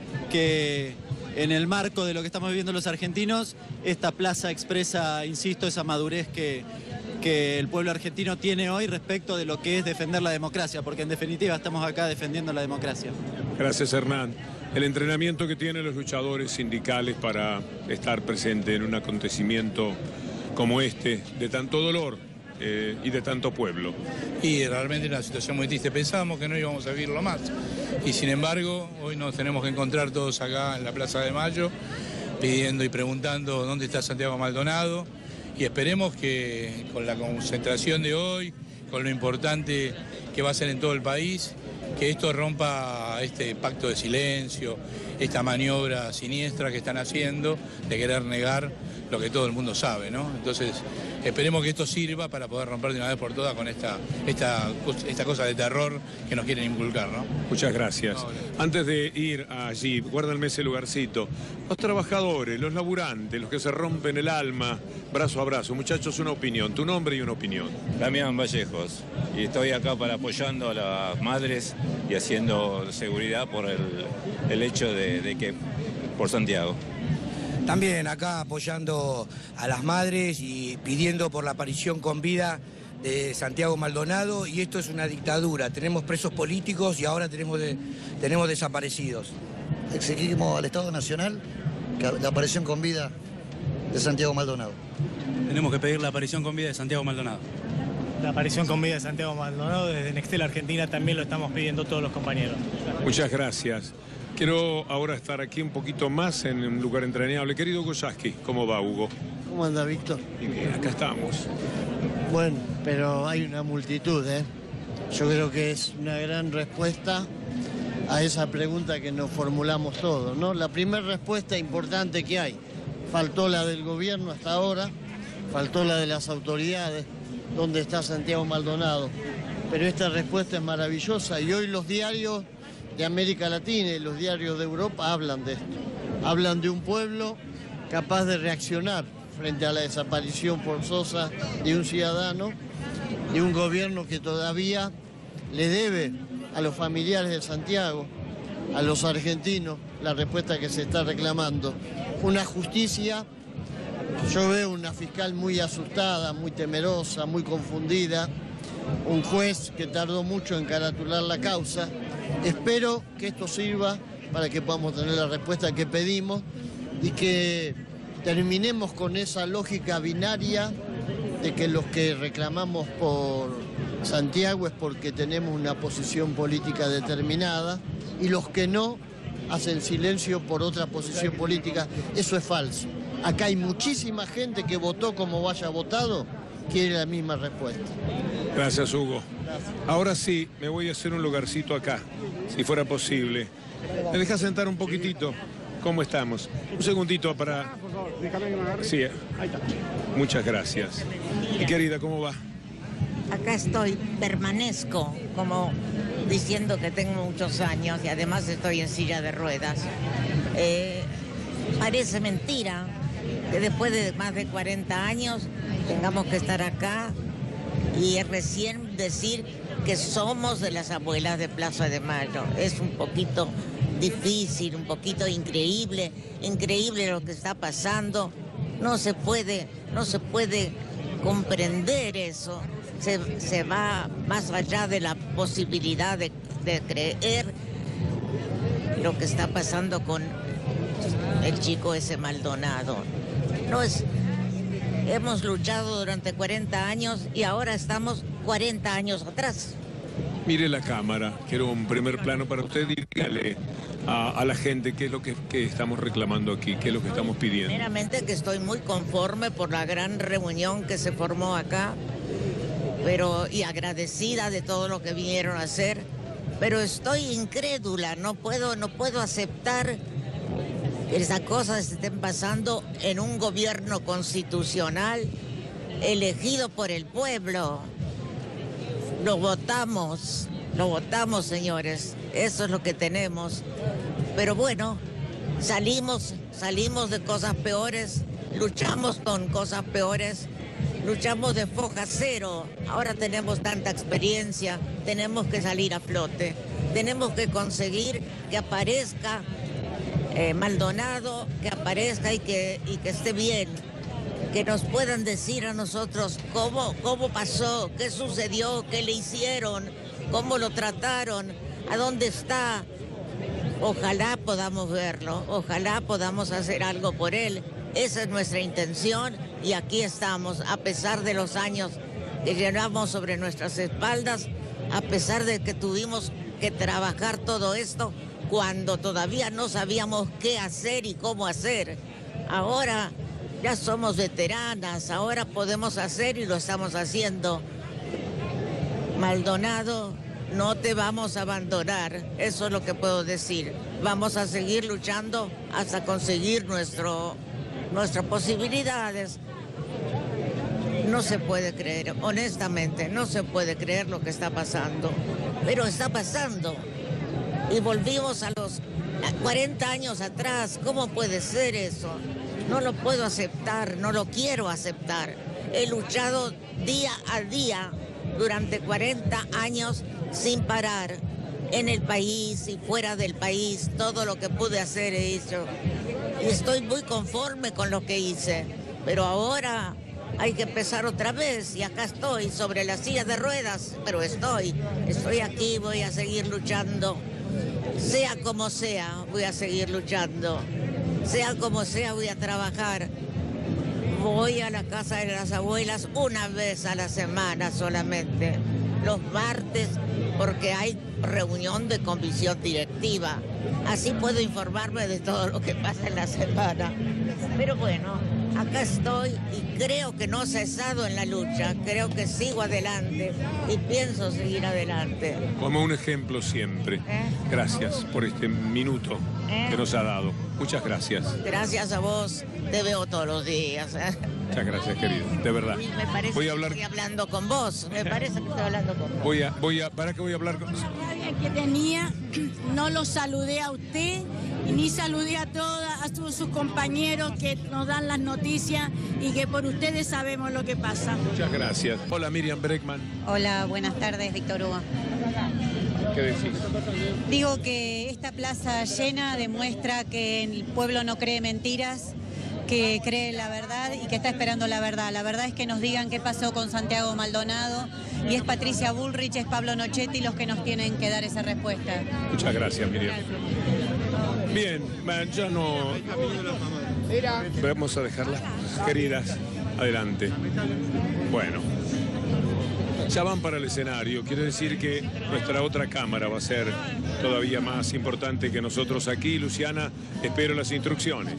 en el marco de lo que estamos viviendo los argentinos, esta plaza expresa, insisto, esa madurez que el pueblo argentino tiene hoy respecto de lo que es defender la democracia, porque en definitiva estamos acá defendiendo la democracia. Gracias, Hernán. El entrenamiento que tienen los luchadores sindicales para estar presente en un acontecimiento como este, de tanto dolor y de tanto pueblo. Y realmente una situación muy triste. Pensábamos que no íbamos a vivirlo más. Y sin embargo, hoy nos tenemos que encontrar todos acá en la Plaza de Mayo, pidiendo y preguntando dónde está Santiago Maldonado. Y esperemos que con la concentración de hoy, con lo importante que va a ser en todo el país, que esto rompa este pacto de silencio, esta maniobra siniestra que están haciendo de querer negar lo que todo el mundo sabe, ¿no? Entonces, esperemos que esto sirva para poder romper de una vez por todas con esta cosa de terror que nos quieren inculcar, ¿no? Muchas gracias. Antes de ir allí, guárdenme ese lugarcito. Los trabajadores, los laburantes, los que se rompen el alma, brazo a brazo. Muchachos, una opinión. Tu nombre y una opinión. Damián Vallejos. Y estoy acá para apoyando a las madres y haciendo seguridad por el hecho de que por Santiago. También acá apoyando a las madres y pidiendo por la aparición con vida de Santiago Maldonado, y esto es una dictadura. Tenemos presos políticos y ahora tenemos desaparecidos. Exigimos al Estado Nacional la aparición con vida de Santiago Maldonado. Tenemos que pedir la aparición con vida de Santiago Maldonado. La aparición con vida de Santiago Maldonado desde Nextel Argentina también lo estamos pidiendo todos los compañeros. Muchas gracias. Quiero ahora estar aquí un poquito más en un lugar entrañable. Querido Hugo Yasky, ¿cómo va, Hugo? ¿Cómo anda, Víctor? Bien, acá estamos. Bueno, pero hay una multitud, ¿eh? Yo creo que es una gran respuesta a esa pregunta que nos formulamos todos, ¿no? La primera respuesta importante que hay, faltó la del gobierno hasta ahora, faltó la de las autoridades, ¿dónde está Santiago Maldonado? Pero esta respuesta es maravillosa y hoy los diarios de América Latina y los diarios de Europa hablan de esto. Hablan de un pueblo capaz de reaccionar frente a la desaparición forzosa de un ciudadano, de un gobierno que todavía le debe a los familiares de Santiago, a los argentinos, la respuesta que se está reclamando. Una justicia, yo veo una fiscal muy asustada, muy temerosa, muy confundida, un juez que tardó mucho en caratular la causa. Espero que esto sirva para que podamos tener la respuesta que pedimos y que terminemos con esa lógica binaria de que los que reclamamos por Santiago es porque tenemos una posición política determinada y los que no hacen silencio por otra posición política. Eso es falso. Acá hay muchísima gente que votó como haya votado, quiere la misma respuesta. Gracias, Hugo. Ahora sí, me voy a hacer un lugarcito acá, si fuera posible. ¿Me dejas sentar un poquitito? ¿Cómo estamos? Un segundito para... Sí, muchas gracias. Mi querida, ¿cómo va? Acá estoy, permanezco, como diciendo que tengo muchos años y además estoy en silla de ruedas. Parece mentira que después de más de 40 años tengamos que estar acá y recién decir que somos de las abuelas de Plaza de Mayo. Es un poquito difícil, un poquito increíble lo que está pasando. No se puede comprender eso. Se va más allá de la posibilidad de creer lo que está pasando con el chico ese Maldonado. No es... Hemos luchado durante 40 años y ahora estamos 40 años atrás. Mire la cámara, quiero un primer plano para usted y dígale a la gente qué es lo que estamos reclamando aquí, qué es lo que estamos pidiendo. Primeramente que estoy muy conforme por la gran reunión que se formó acá, y agradecida de todo lo que vinieron a hacer, pero estoy incrédula, no puedo aceptar que esas cosas estén pasando en un gobierno constitucional elegido por el pueblo. Lo votamos, señores, eso es lo que tenemos. Pero bueno, salimos de cosas peores, luchamos con cosas peores, luchamos de foja cero. Ahora tenemos tanta experiencia, tenemos que salir a flote, tenemos que conseguir que aparezca Maldonado, que aparezca y que esté bien, que nos puedan decir a nosotros cómo pasó, qué sucedió, qué le hicieron, cómo lo trataron, a dónde está. Ojalá podamos verlo, ojalá podamos hacer algo por él. Esa es nuestra intención y aquí estamos, a pesar de los años que llevamos sobre nuestras espaldas, a pesar de que tuvimos que trabajar todo esto cuando todavía no sabíamos qué hacer y cómo hacer. Ahora ya somos veteranas, ahora podemos hacer y lo estamos haciendo. Maldonado, no te vamos a abandonar, eso es lo que puedo decir. Vamos a seguir luchando hasta conseguir nuestras posibilidades. No se puede creer, honestamente, no se puede creer lo que está pasando, pero está pasando. Y volvimos a los 40 años atrás, ¿cómo puede ser eso? No lo puedo aceptar, no lo quiero aceptar. He luchado día a día durante 40 años sin parar, en el país y fuera del país, todo lo que pude hacer he hecho. Y estoy muy conforme con lo que hice, pero ahora hay que empezar otra vez y acá estoy, sobre la silla de ruedas, pero estoy aquí, voy a seguir luchando. Sea como sea, voy a seguir luchando. Sea como sea, voy a trabajar. Voy a la casa de las abuelas una vez a la semana solamente, los martes, porque hay reunión de comisión directiva. Así puedo informarme de todo lo que pasa en la semana. Pero bueno, acá estoy y creo que no he cesado en la lucha, creo que sigo adelante y pienso seguir adelante. Como un ejemplo siempre. Gracias por este minuto que nos ha dado. Muchas gracias. Gracias a vos, te veo todos los días. Muchas gracias, querido, de verdad. Me parece que estoy hablando con vos, me parece que estoy hablando con vos. ¿Para qué voy a hablar con vos? Que tenía, no lo saludé a usted y ni saludé a todos sus compañeros que nos dan las noticias y que por ustedes sabemos lo que pasa. Muchas gracias. Hola, Miriam Bregman. Hola, buenas tardes, Víctor Hugo. ¿Qué decís? Digo que esta plaza llena demuestra que el pueblo no cree mentiras, que cree la verdad y que está esperando la verdad. La verdad es que nos digan qué pasó con Santiago Maldonado y es Patricia Bullrich, es Pablo Nochetti los que nos tienen que dar esa respuesta. Muchas gracias, Miriam. Bien, ya no... Vamos a dejarlas, queridas. Adelante. Bueno. Ya van para el escenario, quiere decir que nuestra otra cámara va a ser todavía más importante que nosotros aquí. Luciana, espero las instrucciones.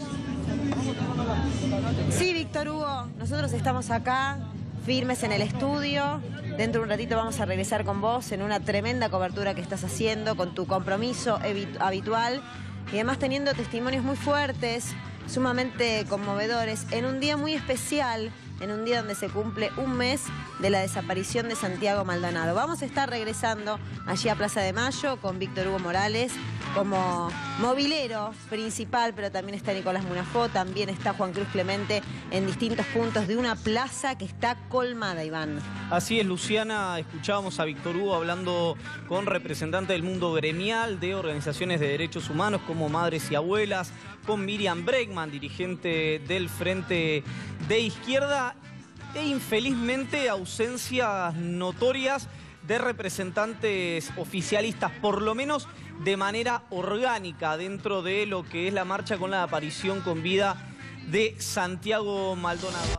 Sí, Víctor Hugo, nosotros estamos acá, firmes en el estudio. Dentro de un ratito vamos a regresar con vos en una tremenda cobertura que estás haciendo, con tu compromiso habitual y además teniendo testimonios muy fuertes, sumamente conmovedores, en un día muy especial, en un día donde se cumple un mes de la desaparición de Santiago Maldonado. Vamos a estar regresando allí a Plaza de Mayo con Víctor Hugo Morales como movilero principal, pero también está Nicolás Munafó, también está Juan Cruz Clemente en distintos puntos de una plaza que está colmada, Iván. Así es, Luciana, escuchábamos a Víctor Hugo hablando con representantes del mundo gremial de organizaciones de derechos humanos como Madres y Abuelas, con Miriam Bregman, dirigente del Frente de Izquierda, e infelizmente ausencias notorias de representantes oficialistas, por lo menos de manera orgánica, dentro de lo que es la marcha con la aparición con vida de Santiago Maldonado.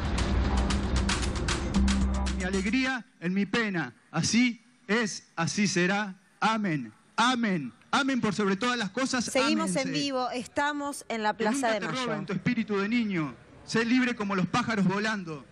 Mi alegría en mi pena, así es, así será. Amén, amén, amén por sobre todas las cosas. Seguimos ámense. en vivo, estamos en la Plaza de Que nunca te Mayo. roben tu espíritu de niño, sé libre como los pájaros volando.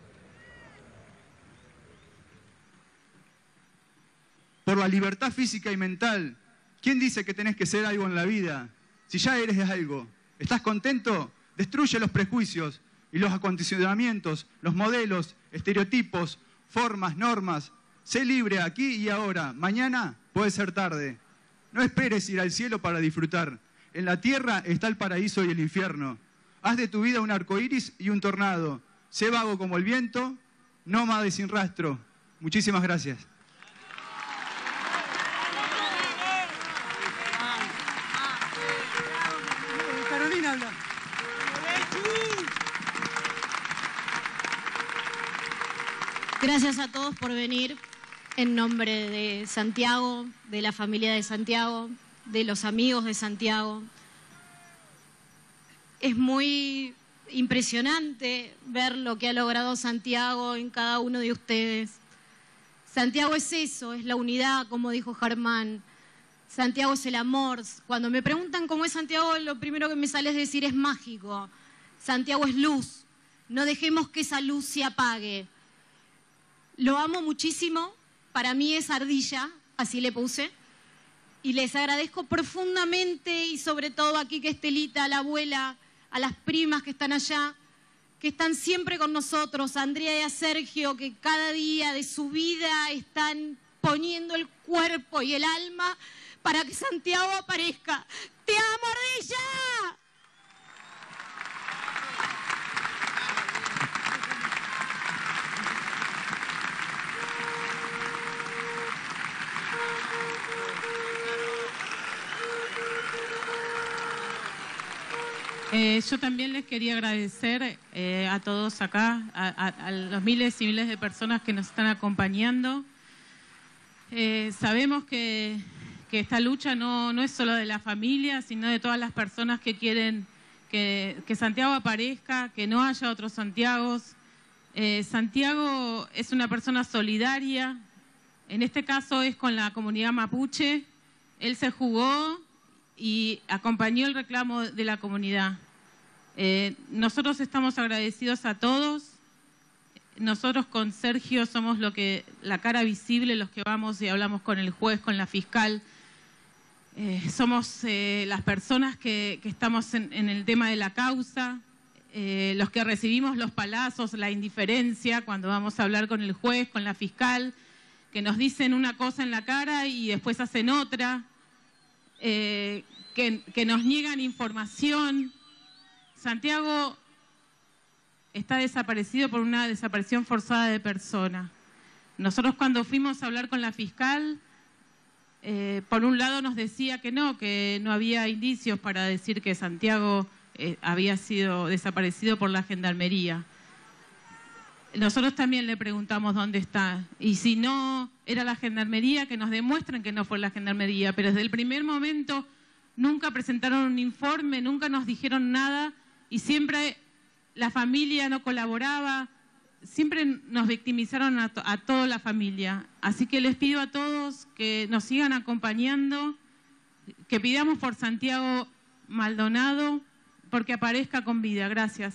Por la libertad física y mental, ¿quién dice que tenés que ser algo en la vida? Si ya eres algo, ¿estás contento? Destruye los prejuicios y los acondicionamientos, los modelos, estereotipos, formas, normas. Sé libre aquí y ahora. Mañana puede ser tarde. No esperes ir al cielo para disfrutar. En la tierra está el paraíso y el infierno. Haz de tu vida un arcoíris y un tornado. Sé vago como el viento, nómade sin rastro. Muchísimas gracias. Carolina habla. Gracias a todos por venir en nombre de Santiago, de la familia de Santiago, de los amigos de Santiago. Es muy impresionante ver lo que ha logrado Santiago en cada uno de ustedes. Santiago es eso, es la unidad, como dijo Germán. Santiago es el amor. Cuando me preguntan cómo es Santiago, lo primero que me sale es decir es mágico. Santiago es luz. No dejemos que esa luz se apague. Lo amo muchísimo. Para mí es ardilla, así le puse. Y les agradezco profundamente y sobre todo aquí que Estelita, a la abuela, a las primas que están allá, que están siempre con nosotros, a Andrea y a Sergio, que cada día de su vida están poniendo el cuerpo y el alma para que Santiago aparezca. ¡Te amo, ardilla! Yo también les quería agradecer a todos acá, a los miles y miles de personas que nos están acompañando. Sabemos que esta lucha no es solo de la familia, sino de todas las personas que quieren que Santiago aparezca, que no haya otros Santiagos. Santiago es una persona solidaria, en este caso es con la comunidad mapuche. Él se jugó y acompañó el reclamo de la comunidad. Nosotros estamos agradecidos a todos. Nosotros con Sergio somos la cara visible, los que vamos y hablamos con el juez, con la fiscal. Somos las personas que estamos en el tema de la causa, los que recibimos los palazos, la indiferencia cuando vamos a hablar con el juez, con la fiscal, que nos dicen una cosa en la cara y después hacen otra. Que nos niegan información. Santiago está desaparecido por una desaparición forzada de persona. Nosotros cuando fuimos a hablar con la fiscal, por un lado nos decía que no había indicios para decir que Santiago había sido desaparecido por la gendarmería. Nosotros también le preguntamos dónde está. Y si no era la gendarmería, que nos demuestren que no fue la gendarmería. Pero desde el primer momento nunca presentaron un informe, nunca nos dijeron nada. Y siempre la familia no colaboraba. Siempre nos victimizaron a toda la familia. Así que les pido a todos que nos sigan acompañando, que pidamos por Santiago Maldonado, porque aparezca con vida. Gracias.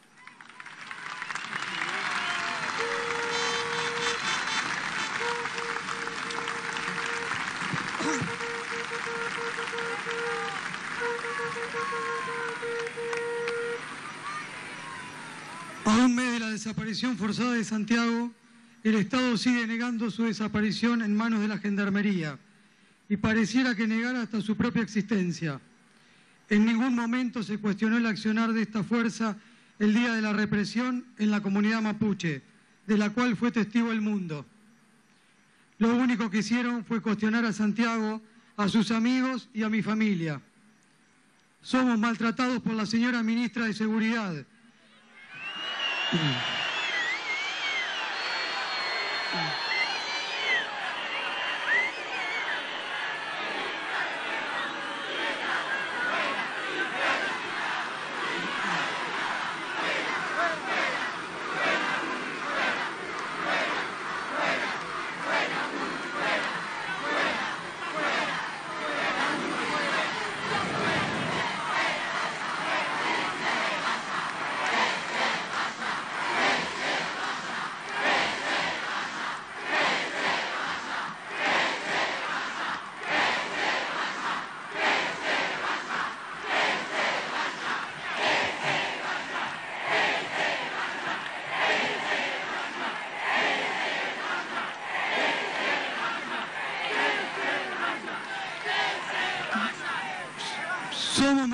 A un mes de la desaparición forzada de Santiago, el Estado sigue negando su desaparición en manos de la Gendarmería y pareciera que negara hasta su propia existencia. En ningún momento se cuestionó el accionar de esta fuerza el día de la represión en la comunidad mapuche, de la cual fue testigo el mundo. Lo único que hicieron fue cuestionar a Santiago, a sus amigos y a mi familia. Somos maltratados por la señora ministra de Seguridad.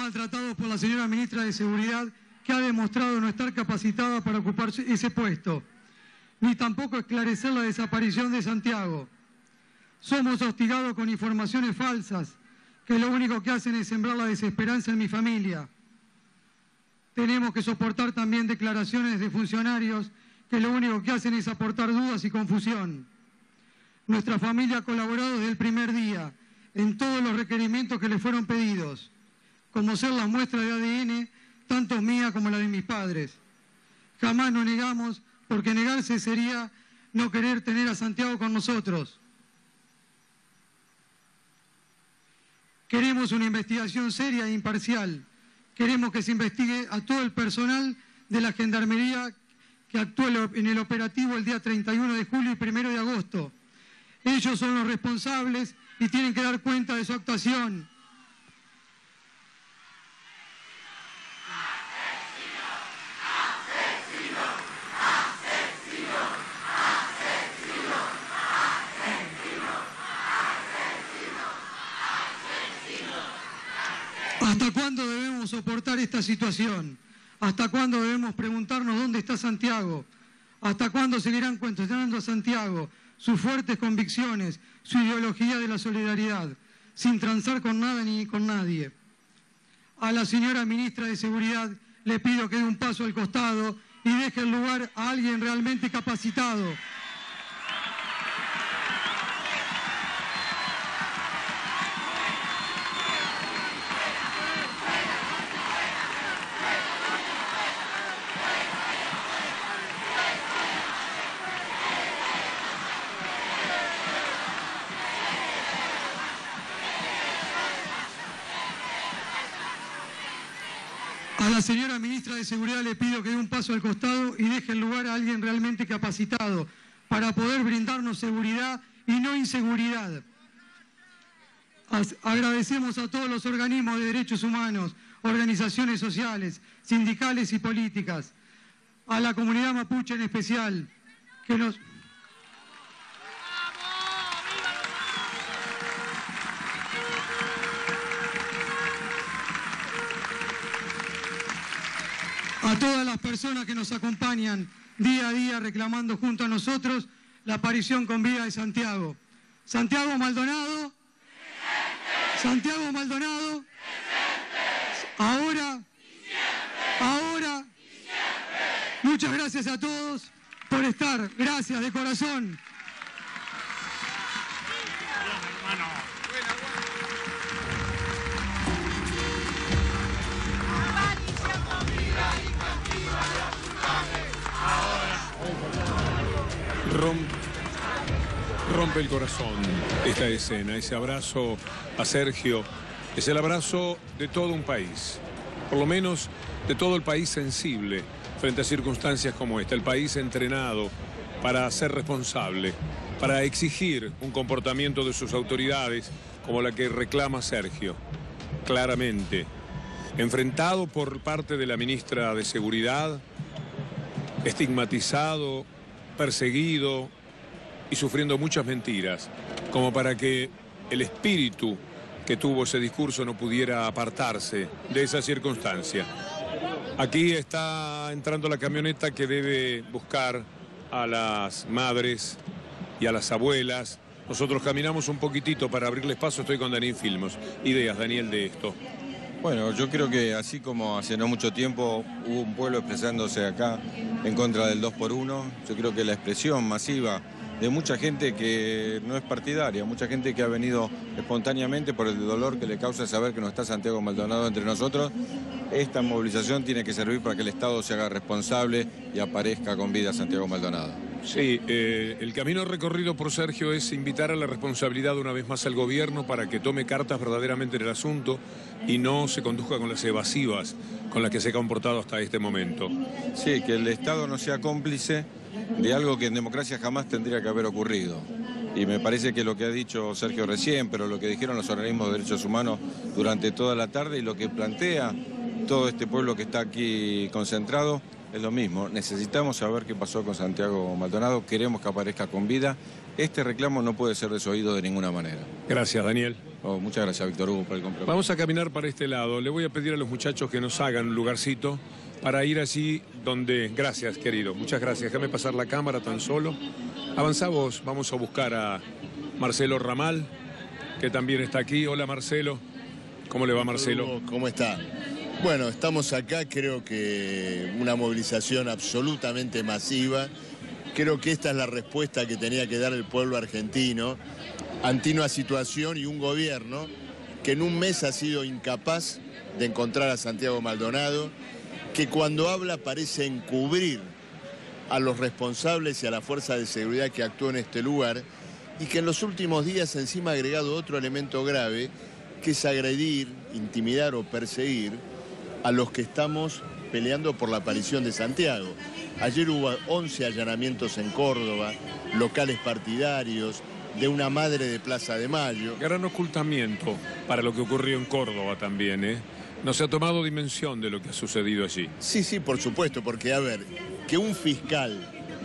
maltratados por la señora ministra de Seguridad, que ha demostrado no estar capacitada para ocupar ese puesto, ni tampoco esclarecer la desaparición de Santiago. Somos hostigados con informaciones falsas, que lo único que hacen es sembrar la desesperanza en mi familia. Tenemos que soportar también declaraciones de funcionarios que lo único que hacen es aportar dudas y confusión. Nuestra familia ha colaborado desde el primer día en todos los requerimientos que le fueron pedidos, como ser las muestras de ADN, tanto mía como la de mis padres. Jamás nos negamos, porque negarse sería no querer tener a Santiago con nosotros. Queremos una investigación seria e imparcial. Queremos que se investigue a todo el personal de la Gendarmería que actuó en el operativo el día 31 de julio y 1 de agosto. Ellos son los responsables y tienen que dar cuenta de su actuación. ¿Hasta cuándo debemos soportar esta situación? ¿Hasta cuándo debemos preguntarnos dónde está Santiago? ¿Hasta cuándo seguirán cuestionando a Santiago sus fuertes convicciones, su ideología de la solidaridad, sin transar con nada ni con nadie? A la señora ministra de Seguridad le pido que dé un paso al costado y deje el lugar a alguien realmente capacitado. A la señora ministra de Seguridad le pido que dé un paso al costado y deje el lugar a alguien realmente capacitado para poder brindarnos seguridad y no inseguridad. Agradecemos a todos los organismos de derechos humanos, organizaciones sociales, sindicales y políticas, a la comunidad mapuche en especial, que nos... A todas las personas que nos acompañan día a día reclamando junto a nosotros la aparición con vida de Santiago. Santiago Maldonado. Presente. Santiago Maldonado. Presente. Ahora. Y siempre. Ahora. Y siempre. Muchas gracias a todos por estar. Gracias de corazón. Rompe el corazón esta escena, ese abrazo a Sergio, es el abrazo de todo un país, por lo menos de todo el país sensible frente a circunstancias como esta, el país entrenado para ser responsable, para exigir un comportamiento de sus autoridades como la que reclama Sergio, claramente, enfrentado por parte de la ministra de Seguridad, estigmatizado, perseguido y sufriendo muchas mentiras, como para que el espíritu que tuvo ese discurso no pudiera apartarse de esa circunstancia. Aquí está entrando la camioneta que debe buscar a las madres y a las abuelas. Nosotros caminamos un poquitito para abrirles paso. Estoy con Daniel Filmos. Ideas, Daniel, de esto. Bueno, yo creo que así como hace no mucho tiempo hubo un pueblo expresándose acá en contra del 2x1, yo creo que la expresión masiva de mucha gente que no es partidaria, mucha gente que ha venido espontáneamente por el dolor que le causa saber que no está Santiago Maldonado entre nosotros, esta movilización tiene que servir para que el Estado se haga responsable y aparezca con vida Santiago Maldonado. Sí, el camino recorrido por Sergio es invitar a la responsabilidad una vez más al gobierno para que tome cartas verdaderamente en el asunto y no se conduzca con las evasivas con las que se ha comportado hasta este momento. Sí, que el Estado no sea cómplice de algo que en democracia jamás tendría que haber ocurrido. Y me parece que lo que ha dicho Sergio recién, pero lo que dijeron los organismos de derechos humanos durante toda la tarde y lo que plantea todo este pueblo que está aquí concentrado, es lo mismo. Necesitamos saber qué pasó con Santiago Maldonado, queremos que aparezca con vida. Este reclamo no puede ser desoído de ninguna manera. Gracias, Daniel. Oh, muchas gracias, Víctor Hugo, por el compromiso. Vamos a caminar para este lado. Le voy a pedir a los muchachos que nos hagan un lugarcito para ir allí donde... Gracias, querido. Muchas gracias. Déjame pasar la cámara tan solo. Avanzá vos. Vamos a buscar a Marcelo Ramal, que también está aquí. Hola, Marcelo. ¿Cómo le va, Marcelo? ¿Cómo está? Bueno, estamos acá, creo que una movilización absolutamente masiva. Creo que esta es la respuesta que tenía que dar el pueblo argentino ante una situación y un gobierno que en un mes ha sido incapaz de encontrar a Santiago Maldonado, que cuando habla parece encubrir a los responsables y a la fuerza de seguridad que actuó en este lugar, y que en los últimos días encima ha agregado otro elemento grave, que es agredir, intimidar o perseguir a los que estamos peleando por la aparición de Santiago. Ayer hubo 11 allanamientos en Córdoba, locales partidarios, de una madre de Plaza de Mayo. Gran ocultamiento para lo que ocurrió en Córdoba también, ¿eh? No se ha tomado dimensión de lo que ha sucedido allí. Sí, sí, por supuesto, porque a ver, que un fiscal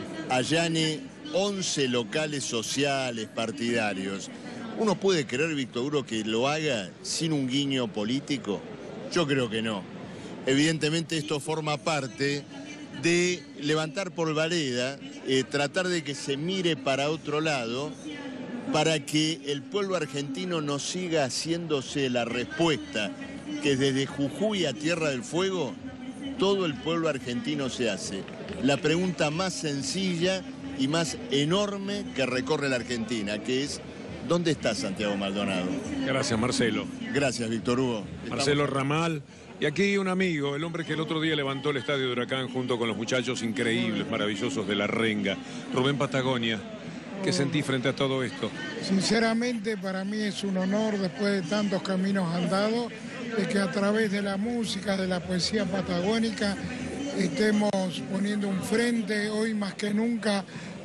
allane 11 locales sociales, partidarios, ¿uno puede creer, Víctor Hugo, que lo haga sin un guiño político? Yo creo que no. Evidentemente esto forma parte de levantar por vereda, tratar de que se mire para otro lado, para que el pueblo argentino no siga haciéndose la respuesta que desde Jujuy a Tierra del Fuego todo el pueblo argentino se hace. La pregunta más sencilla y más enorme que recorre la Argentina, que es: ¿dónde está Santiago Maldonado? Gracias, Marcelo. Gracias, Víctor Hugo. Marcelo Ramal. Y aquí un amigo, el hombre que el otro día levantó el estadio de Huracán junto con los muchachos increíbles, maravillosos de La Renga, Rubén Patagonia. ¿Qué sentí frente a todo esto? Sinceramente, para mí es un honor, después de tantos caminos andados, de que a través de la música, de la poesía patagónica, estemos poniendo un frente hoy más que nunca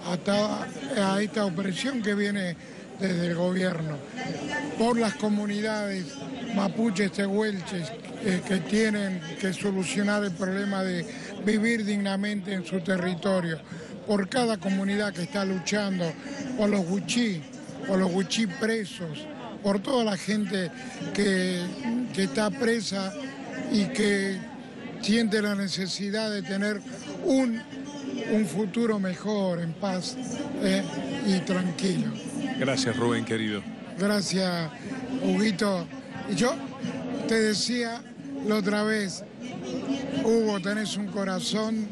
a esta opresión que viene desde el gobierno por las comunidades mapuches, tehuelches, que tienen que solucionar el problema de vivir dignamente en su territorio, por cada comunidad que está luchando, por los huichí presos, por toda la gente que está presa y que siente la necesidad de tener un futuro mejor, en paz y tranquilo. Gracias, Rubén, querido. Gracias, Huguito. Y yo te decía la otra vez, Hugo, tenés un corazón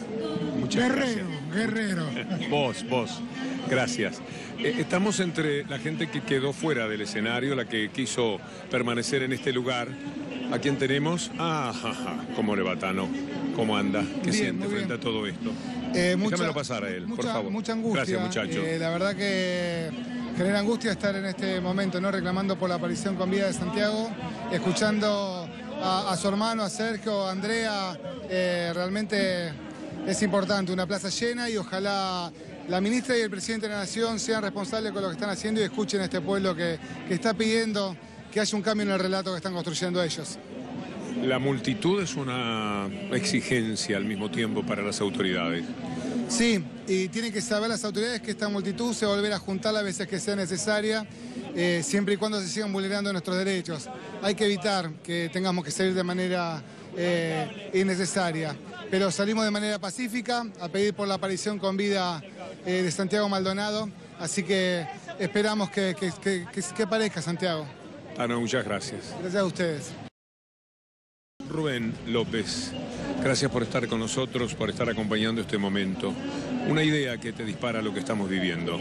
guerrero. Vos. Gracias. Estamos entre la gente que quedó fuera del escenario, la que quiso permanecer en este lugar. ¿A quién tenemos? ¿Cómo le va, Tano? ¿Cómo anda? ¿Qué siente frente a todo esto? Déjamelo pasar a él, por favor. Mucha angustia. Gracias, muchachos. La verdad que genera angustia estar en este momento, ¿no? Reclamando por la aparición con vida de Santiago, escuchando a su hermano, a Sergio, a Andrea. Realmente es importante, una plaza llena, y ojalá la ministra y el presidente de la Nación sean responsables con lo que están haciendo y escuchen a este pueblo que está pidiendo que haya un cambio en el relato que están construyendo ellos. La multitud es una exigencia al mismo tiempo para las autoridades. Sí, y tienen que saber las autoridades que esta multitud se va a volver a juntar las veces que sea necesaria, siempre y cuando se sigan vulnerando nuestros derechos. Hay que evitar que tengamos que salir de manera innecesaria, pero salimos de manera pacífica a pedir por la aparición con vida de Santiago Maldonado, así que esperamos que aparezca Santiago. No, muchas gracias. Gracias a ustedes. Rubén López, gracias por estar con nosotros, por estar acompañando este momento. Una idea que te dispara lo que estamos viviendo.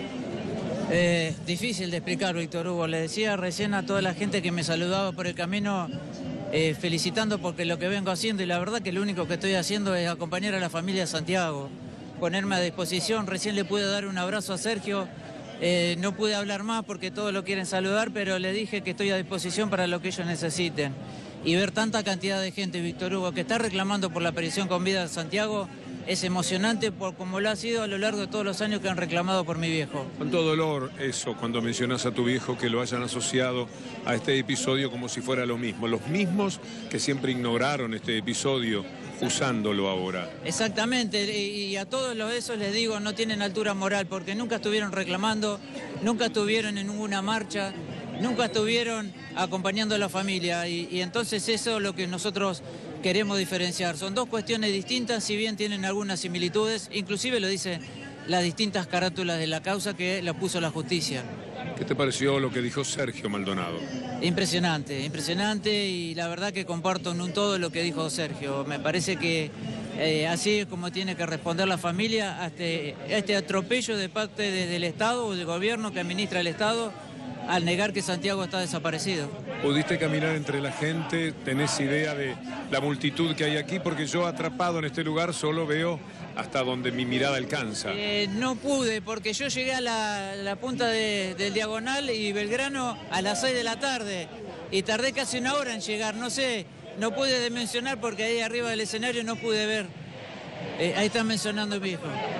Difícil de explicar, Víctor Hugo. Le decía recién a toda la gente que me saludaba por el camino, felicitando porque lo que vengo haciendo, y la verdad que lo único que estoy haciendo es acompañar a la familia de Santiago, ponerme a disposición. Recién le pude dar un abrazo a Sergio, no pude hablar más porque todos lo quieren saludar, pero le dije que estoy a disposición para lo que ellos necesiten. Y ver tanta cantidad de gente, Víctor Hugo, que está reclamando por la aparición con vida de Santiago, es emocionante por como lo ha sido a lo largo de todos los años que han reclamado por mi viejo. Cuánto dolor eso cuando mencionas a tu viejo, que lo hayan asociado a este episodio como si fuera lo mismo. Los mismos que siempre ignoraron este episodio usándolo ahora. Exactamente, y a todos esos les digo, no tienen altura moral porque nunca estuvieron reclamando, nunca estuvieron en ninguna marcha. nunca estuvieron acompañando a la familia y entonces eso es lo que nosotros queremos diferenciar. Son dos cuestiones distintas, si bien tienen algunas similitudes, inclusive lo dicen las distintas carátulas de la causa que la puso la justicia. ¿Qué te pareció lo que dijo Sergio Maldonado? Impresionante, impresionante, y la verdad que comparto en un todo lo que dijo Sergio. Me parece que así es como tiene que responder la familia a este atropello de parte del Estado o del gobierno que administra el Estado al negar que Santiago está desaparecido. ¿Pudiste caminar entre la gente? ¿Tenés idea de la multitud que hay aquí? Porque yo, atrapado en este lugar, solo veo hasta donde mi mirada alcanza. No pude, porque yo llegué a la punta del Diagonal y Belgrano a las 6 de la tarde y tardé casi una hora en llegar. No sé, no pude dimensionar porque ahí arriba del escenario no pude ver. Ahí está mencionando mi hijo.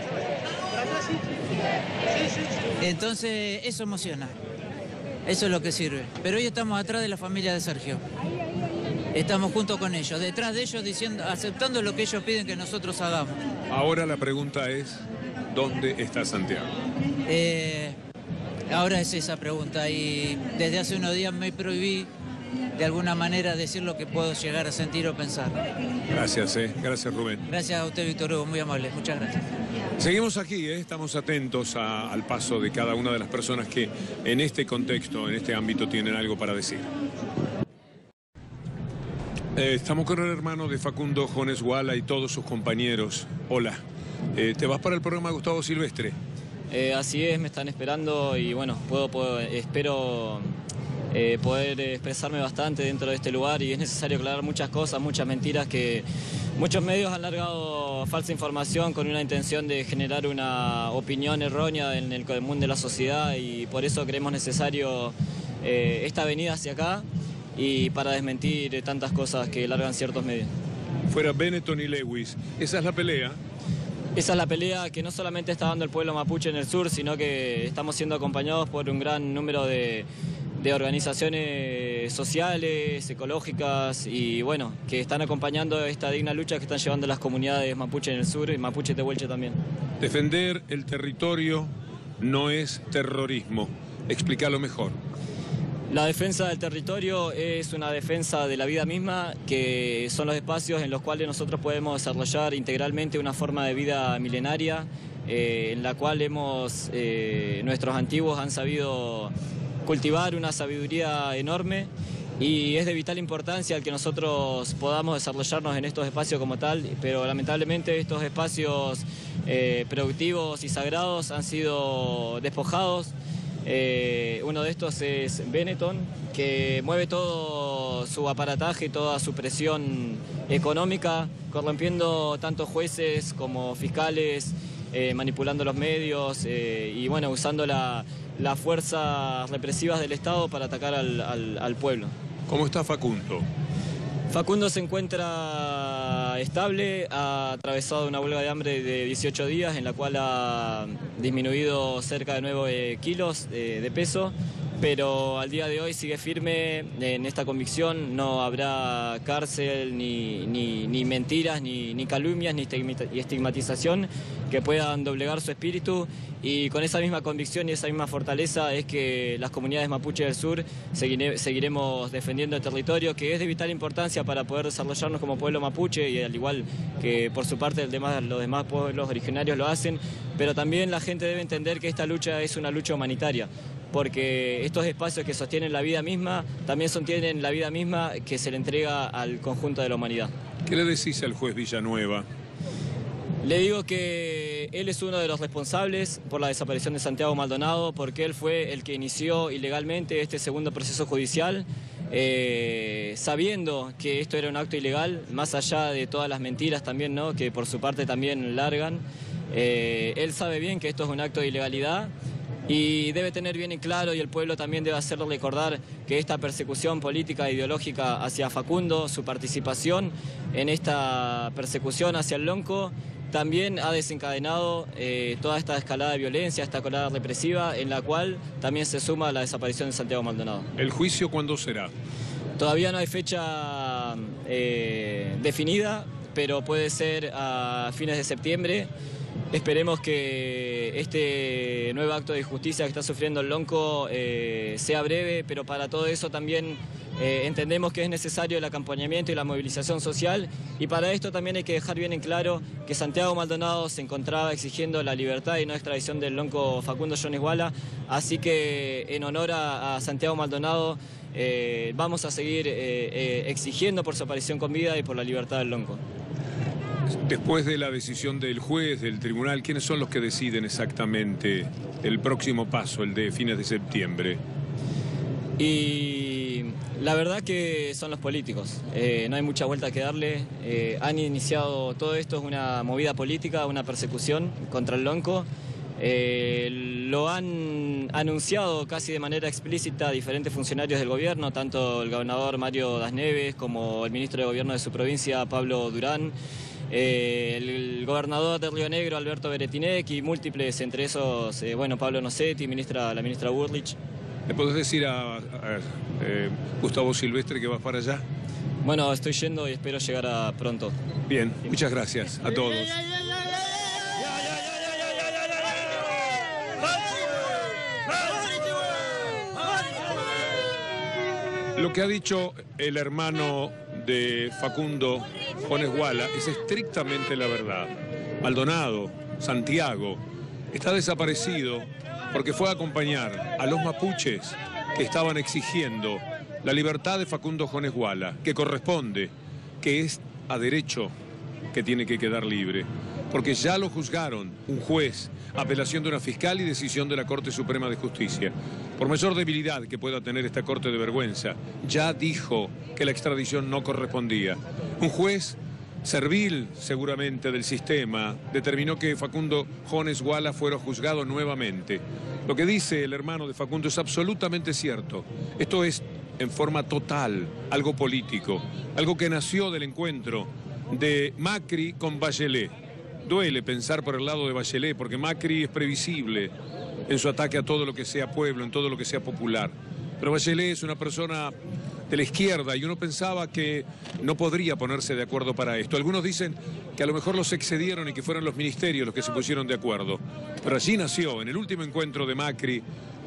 Entonces, eso emociona. Eso es lo que sirve. Pero hoy estamos atrás de la familia de Sergio. Estamos junto con ellos, detrás de ellos, aceptando lo que ellos piden que nosotros hagamos. Ahora la pregunta es, ¿dónde está Santiago? Ahora es esa pregunta y desde hace unos días me prohibí de alguna manera decir lo que puedo llegar a sentir o pensar. Gracias, gracias Rubén. Gracias a usted, Víctor Hugo, muy amable, muchas gracias. Seguimos aquí, estamos atentos al paso de cada una de las personas que en este contexto, en este ámbito, tienen algo para decir. Estamos con el hermano de Facundo, Jones Wala, y todos sus compañeros. Hola, ¿te vas para el programa de Gustavo Silvestre? Así es, me están esperando y bueno, espero poder expresarme bastante dentro de este lugar, y es necesario aclarar muchas cosas, muchas mentiras que muchos medios han largado falsa información con una intención de generar una opinión errónea en el común de la sociedad, y por eso creemos necesario esta venida hacia acá y para desmentir tantas cosas que largan ciertos medios. Fuera Benetton y Lewis, ¿esa es la pelea? Esa es la pelea que no solamente está dando el pueblo mapuche en el sur, sino que estamos siendo acompañados por un gran número de organizaciones sociales, ecológicas y bueno, que están acompañando esta digna lucha que están llevando las comunidades mapuche en el sur y mapuche tehuelche también. Defender el territorio no es terrorismo. Explícalo mejor. La defensa del territorio es una defensa de la vida misma, que son los espacios en los cuales nosotros podemos desarrollar integralmente una forma de vida milenaria, en la cual nuestros antiguos han sabido cultivar una sabiduría enorme, y es de vital importancia el que nosotros podamos desarrollarnos en estos espacios como tal, pero lamentablemente estos espacios productivos y sagrados han sido despojados. Uno de estos es Benetton, que mueve todo su aparataje, toda su presión económica, corrompiendo tanto jueces como fiscales, manipulando los medios y bueno, usando las fuerzas represivas del Estado para atacar al pueblo. ¿Cómo está Facundo? Facundo se encuentra estable, ha atravesado una huelga de hambre de 18 días en la cual ha disminuido cerca de 9 kilos de peso, pero al día de hoy sigue firme en esta convicción. No habrá cárcel, ni mentiras, ni calumnias, ni estigmatización que puedan doblegar su espíritu, y con esa misma convicción y esa misma fortaleza es que las comunidades mapuche del sur seguiremos defendiendo el territorio, que es de vital importancia para poder desarrollarnos como pueblo mapuche, y al igual que por su parte los demás pueblos originarios lo hacen, pero también la gente debe entender que esta lucha es una lucha humanitaria, porque estos espacios que sostienen la vida misma también sostienen la vida misma que se le entrega al conjunto de la humanidad. ¿Qué le decís al juez Villanueva? Le digo que él es uno de los responsables por la desaparición de Santiago Maldonado, porque él fue el que inició ilegalmente este segundo proceso judicial, sabiendo que esto era un acto ilegal, más allá de todas las mentiras también, ¿no?, que por su parte también largan. Él sabe bien que esto es un acto de ilegalidad y debe tener bien en claro, y el pueblo también debe hacerle recordar, que esta persecución política e ideológica hacia Facundo, su participación en esta persecución hacia el Lonco, también ha desencadenado toda esta escalada de violencia, esta escalada represiva, en la cual también se suma la desaparición de Santiago Maldonado. ¿El juicio cuándo será? Todavía no hay fecha definida, pero puede ser a fines de septiembre. Esperemos que este nuevo acto de justicia que está sufriendo el Lonco sea breve, pero para todo eso también entendemos que es necesario el acompañamiento y la movilización social, y para esto también hay que dejar bien en claro que Santiago Maldonado se encontraba exigiendo la libertad y no extradición del Lonco Facundo Jones Guala, así que en honor a Santiago Maldonado vamos a seguir exigiendo por su aparición con vida y por la libertad del Lonco. Después de la decisión del juez, del tribunal, ¿quiénes son los que deciden exactamente el próximo paso, el de fines de septiembre? Y la verdad que son los políticos, no hay mucha vuelta que darle. Han iniciado todo esto, es una movida política, una persecución contra el Lonco. Lo han anunciado casi de manera explícita diferentes funcionarios del gobierno, tanto el gobernador Mario Das Neves como el ministro de Gobierno de su provincia, Pablo Durán. El gobernador de Río Negro, Alberto Beretinec, y múltiples, entre esos, Pablo Nocetti, la ministra Burlich. ¿Le podés decir a Gustavo Silvestre que vas para allá? Bueno, estoy yendo y espero llegar pronto. Bien, muchas gracias a todos. Lo que ha dicho el hermano de Facundo Jones Guala es estrictamente la verdad. Maldonado, Santiago, está desaparecido porque fue a acompañar a los mapuches que estaban exigiendo la libertad de Facundo Jones Guala, que corresponde, que es a derecho que tiene que quedar libre, porque ya lo juzgaron un juez, apelación de una fiscal y decisión de la Corte Suprema de Justicia. Por mayor debilidad que pueda tener esta Corte de Vergüenza, ya dijo que la extradición no correspondía. Un juez servil, seguramente, del sistema, determinó que Facundo Jones Guala fuera juzgado nuevamente. Lo que dice el hermano de Facundo es absolutamente cierto. Esto es, en forma total, algo político, algo que nació del encuentro de Macri con Bachelet. Duele pensar por el lado de Bachelet, porque Macri es previsible en su ataque a todo lo que sea pueblo, en todo lo que sea popular. Pero Bachelet es una persona de la izquierda y uno pensaba que no podría ponerse de acuerdo para esto. Algunos dicen que a lo mejor los excedieron y que fueron los ministerios los que se pusieron de acuerdo. Pero allí nació, en el último encuentro de Macri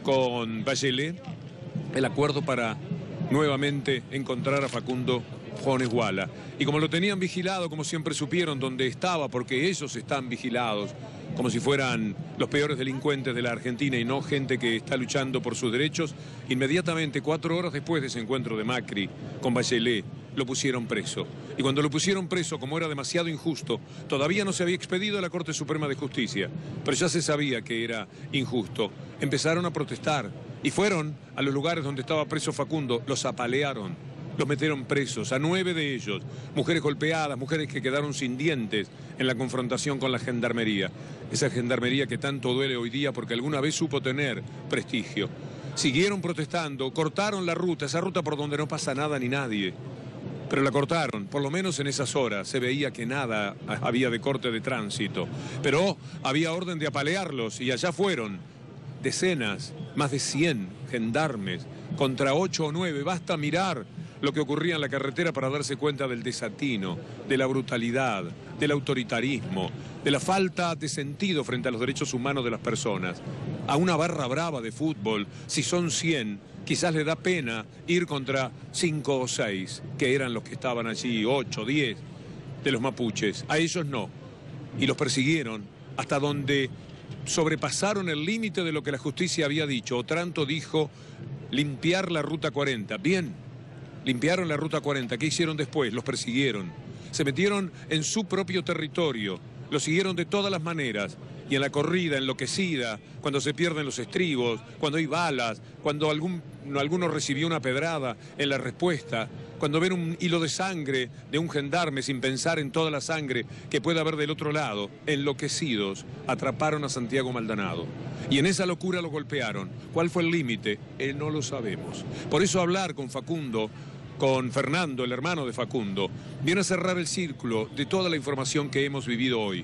con Bachelet, el acuerdo para nuevamente encontrar a Facundo Jones Guala. Y como lo tenían vigilado, como siempre supieron dónde estaba, porque ellos están vigilados, como si fueran los peores delincuentes de la Argentina y no gente que está luchando por sus derechos, inmediatamente, 4 horas después de ese encuentro de Macri con Bachelet, lo pusieron preso. Y cuando lo pusieron preso, como era demasiado injusto, todavía no se había expedido a la Corte Suprema de Justicia, pero ya se sabía que era injusto. Empezaron a protestar y fueron a los lugares donde estaba preso Facundo, los apalearon. Los metieron presos, a 9 de ellos, mujeres golpeadas, mujeres que quedaron sin dientes en la confrontación con la gendarmería. Esa gendarmería que tanto duele hoy día porque alguna vez supo tener prestigio. Siguieron protestando, cortaron la ruta, esa ruta por donde no pasa nada ni nadie. Pero la cortaron, por lo menos en esas horas se veía que nada había de corte de tránsito. Pero había orden de apalearlos y allá fueron decenas, más de 100 gendarmes contra 8 o 9. Basta mirar lo que ocurría en la carretera para darse cuenta del desatino, de la brutalidad, del autoritarismo, de la falta de sentido frente a los derechos humanos de las personas. A una barra brava de fútbol, si son 100, quizás le da pena ir contra 5 o 6, que eran los que estaban allí, 8, 10 de los mapuches. A ellos no. Y los persiguieron hasta donde sobrepasaron el límite de lo que la justicia había dicho. Otranto dijo limpiar la Ruta 40. Bien. Limpiaron la Ruta 40. ¿Qué hicieron después? Los persiguieron. Se metieron en su propio territorio. Los siguieron de todas las maneras. Y en la corrida enloquecida, cuando se pierden los estribos, cuando hay balas, cuando alguno recibió una pedrada en la respuesta, cuando ven un hilo de sangre de un gendarme sin pensar en toda la sangre que puede haber del otro lado, enloquecidos, atraparon a Santiago Maldonado. Y en esa locura lo golpearon. ¿Cuál fue el límite? No lo sabemos. Por eso hablar con Facundo, con Fernando, el hermano de Facundo, viene a cerrar el círculo de toda la información que hemos vivido hoy.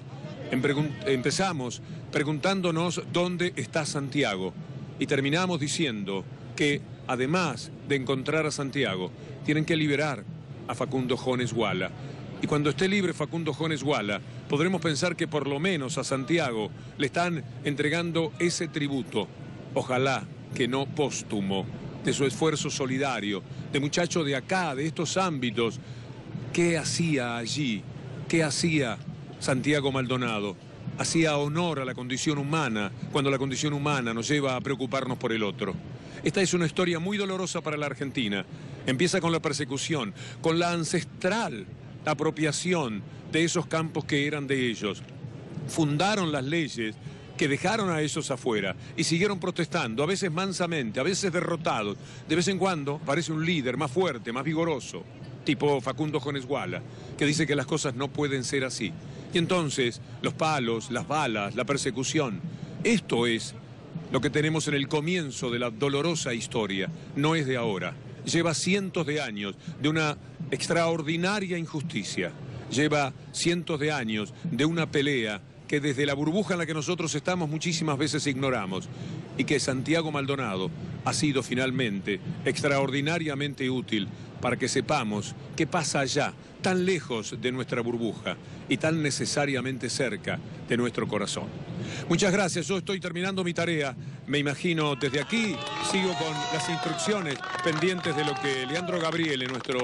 Empezamos preguntándonos dónde está Santiago y terminamos diciendo que además de encontrar a Santiago, tienen que liberar a Facundo Jones Guala. Y cuando esté libre Facundo Jones Guala, podremos pensar que por lo menos a Santiago le están entregando ese tributo, ojalá que no póstumo, de su esfuerzo solidario, de muchacho de acá, de estos ámbitos. ¿Qué hacía allí? ¿Qué hacía Santiago Maldonado? Hacía honor a la condición humana, cuando la condición humana nos lleva a preocuparnos por el otro. Esta es una historia muy dolorosa para la Argentina. Empieza con la persecución, con la ancestral apropiación de esos campos que eran de ellos. Fundaron las leyes que dejaron a esos afuera y siguieron protestando, a veces mansamente, a veces derrotados. De vez en cuando aparece un líder más fuerte, más vigoroso, tipo Facundo Jones Guala, que dice que las cosas no pueden ser así. Y entonces los palos, las balas, la persecución, esto es lo que tenemos en el comienzo de la dolorosa historia, no es de ahora. Lleva cientos de años de una extraordinaria injusticia, lleva cientos de años de una pelea que desde la burbuja en la que nosotros estamos muchísimas veces ignoramos, y que Santiago Maldonado ha sido finalmente extraordinariamente útil para que sepamos qué pasa allá, tan lejos de nuestra burbuja y tan necesariamente cerca de nuestro corazón. Muchas gracias, yo estoy terminando mi tarea, me imagino desde aquí, sigo con las instrucciones pendientes de lo que Leandro Gabriele, nuestro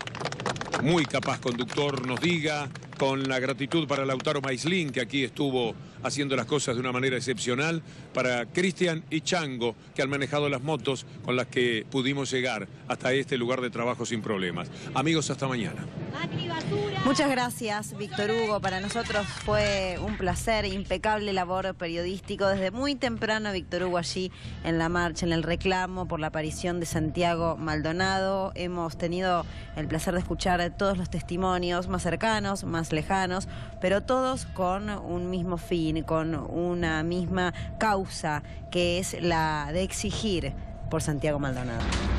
muy capaz conductor, nos diga, con la gratitud para Lautaro Maislin, que aquí estuvo haciendo las cosas de una manera excepcional, para Cristian y Chango, que han manejado las motos con las que pudimos llegar hasta este lugar de trabajo sin problemas. Amigos, hasta mañana. Muchas gracias, Víctor Hugo. Para nosotros fue un placer, impecable labor periodístico. Desde muy temprano, Víctor Hugo allí en la marcha, en el reclamo por la aparición de Santiago Maldonado. Hemos tenido el placer de escuchar todos los testimonios más cercanos, más lejanos, pero todos con un mismo fin, con una misma causa, que es la de exigir por Santiago Maldonado.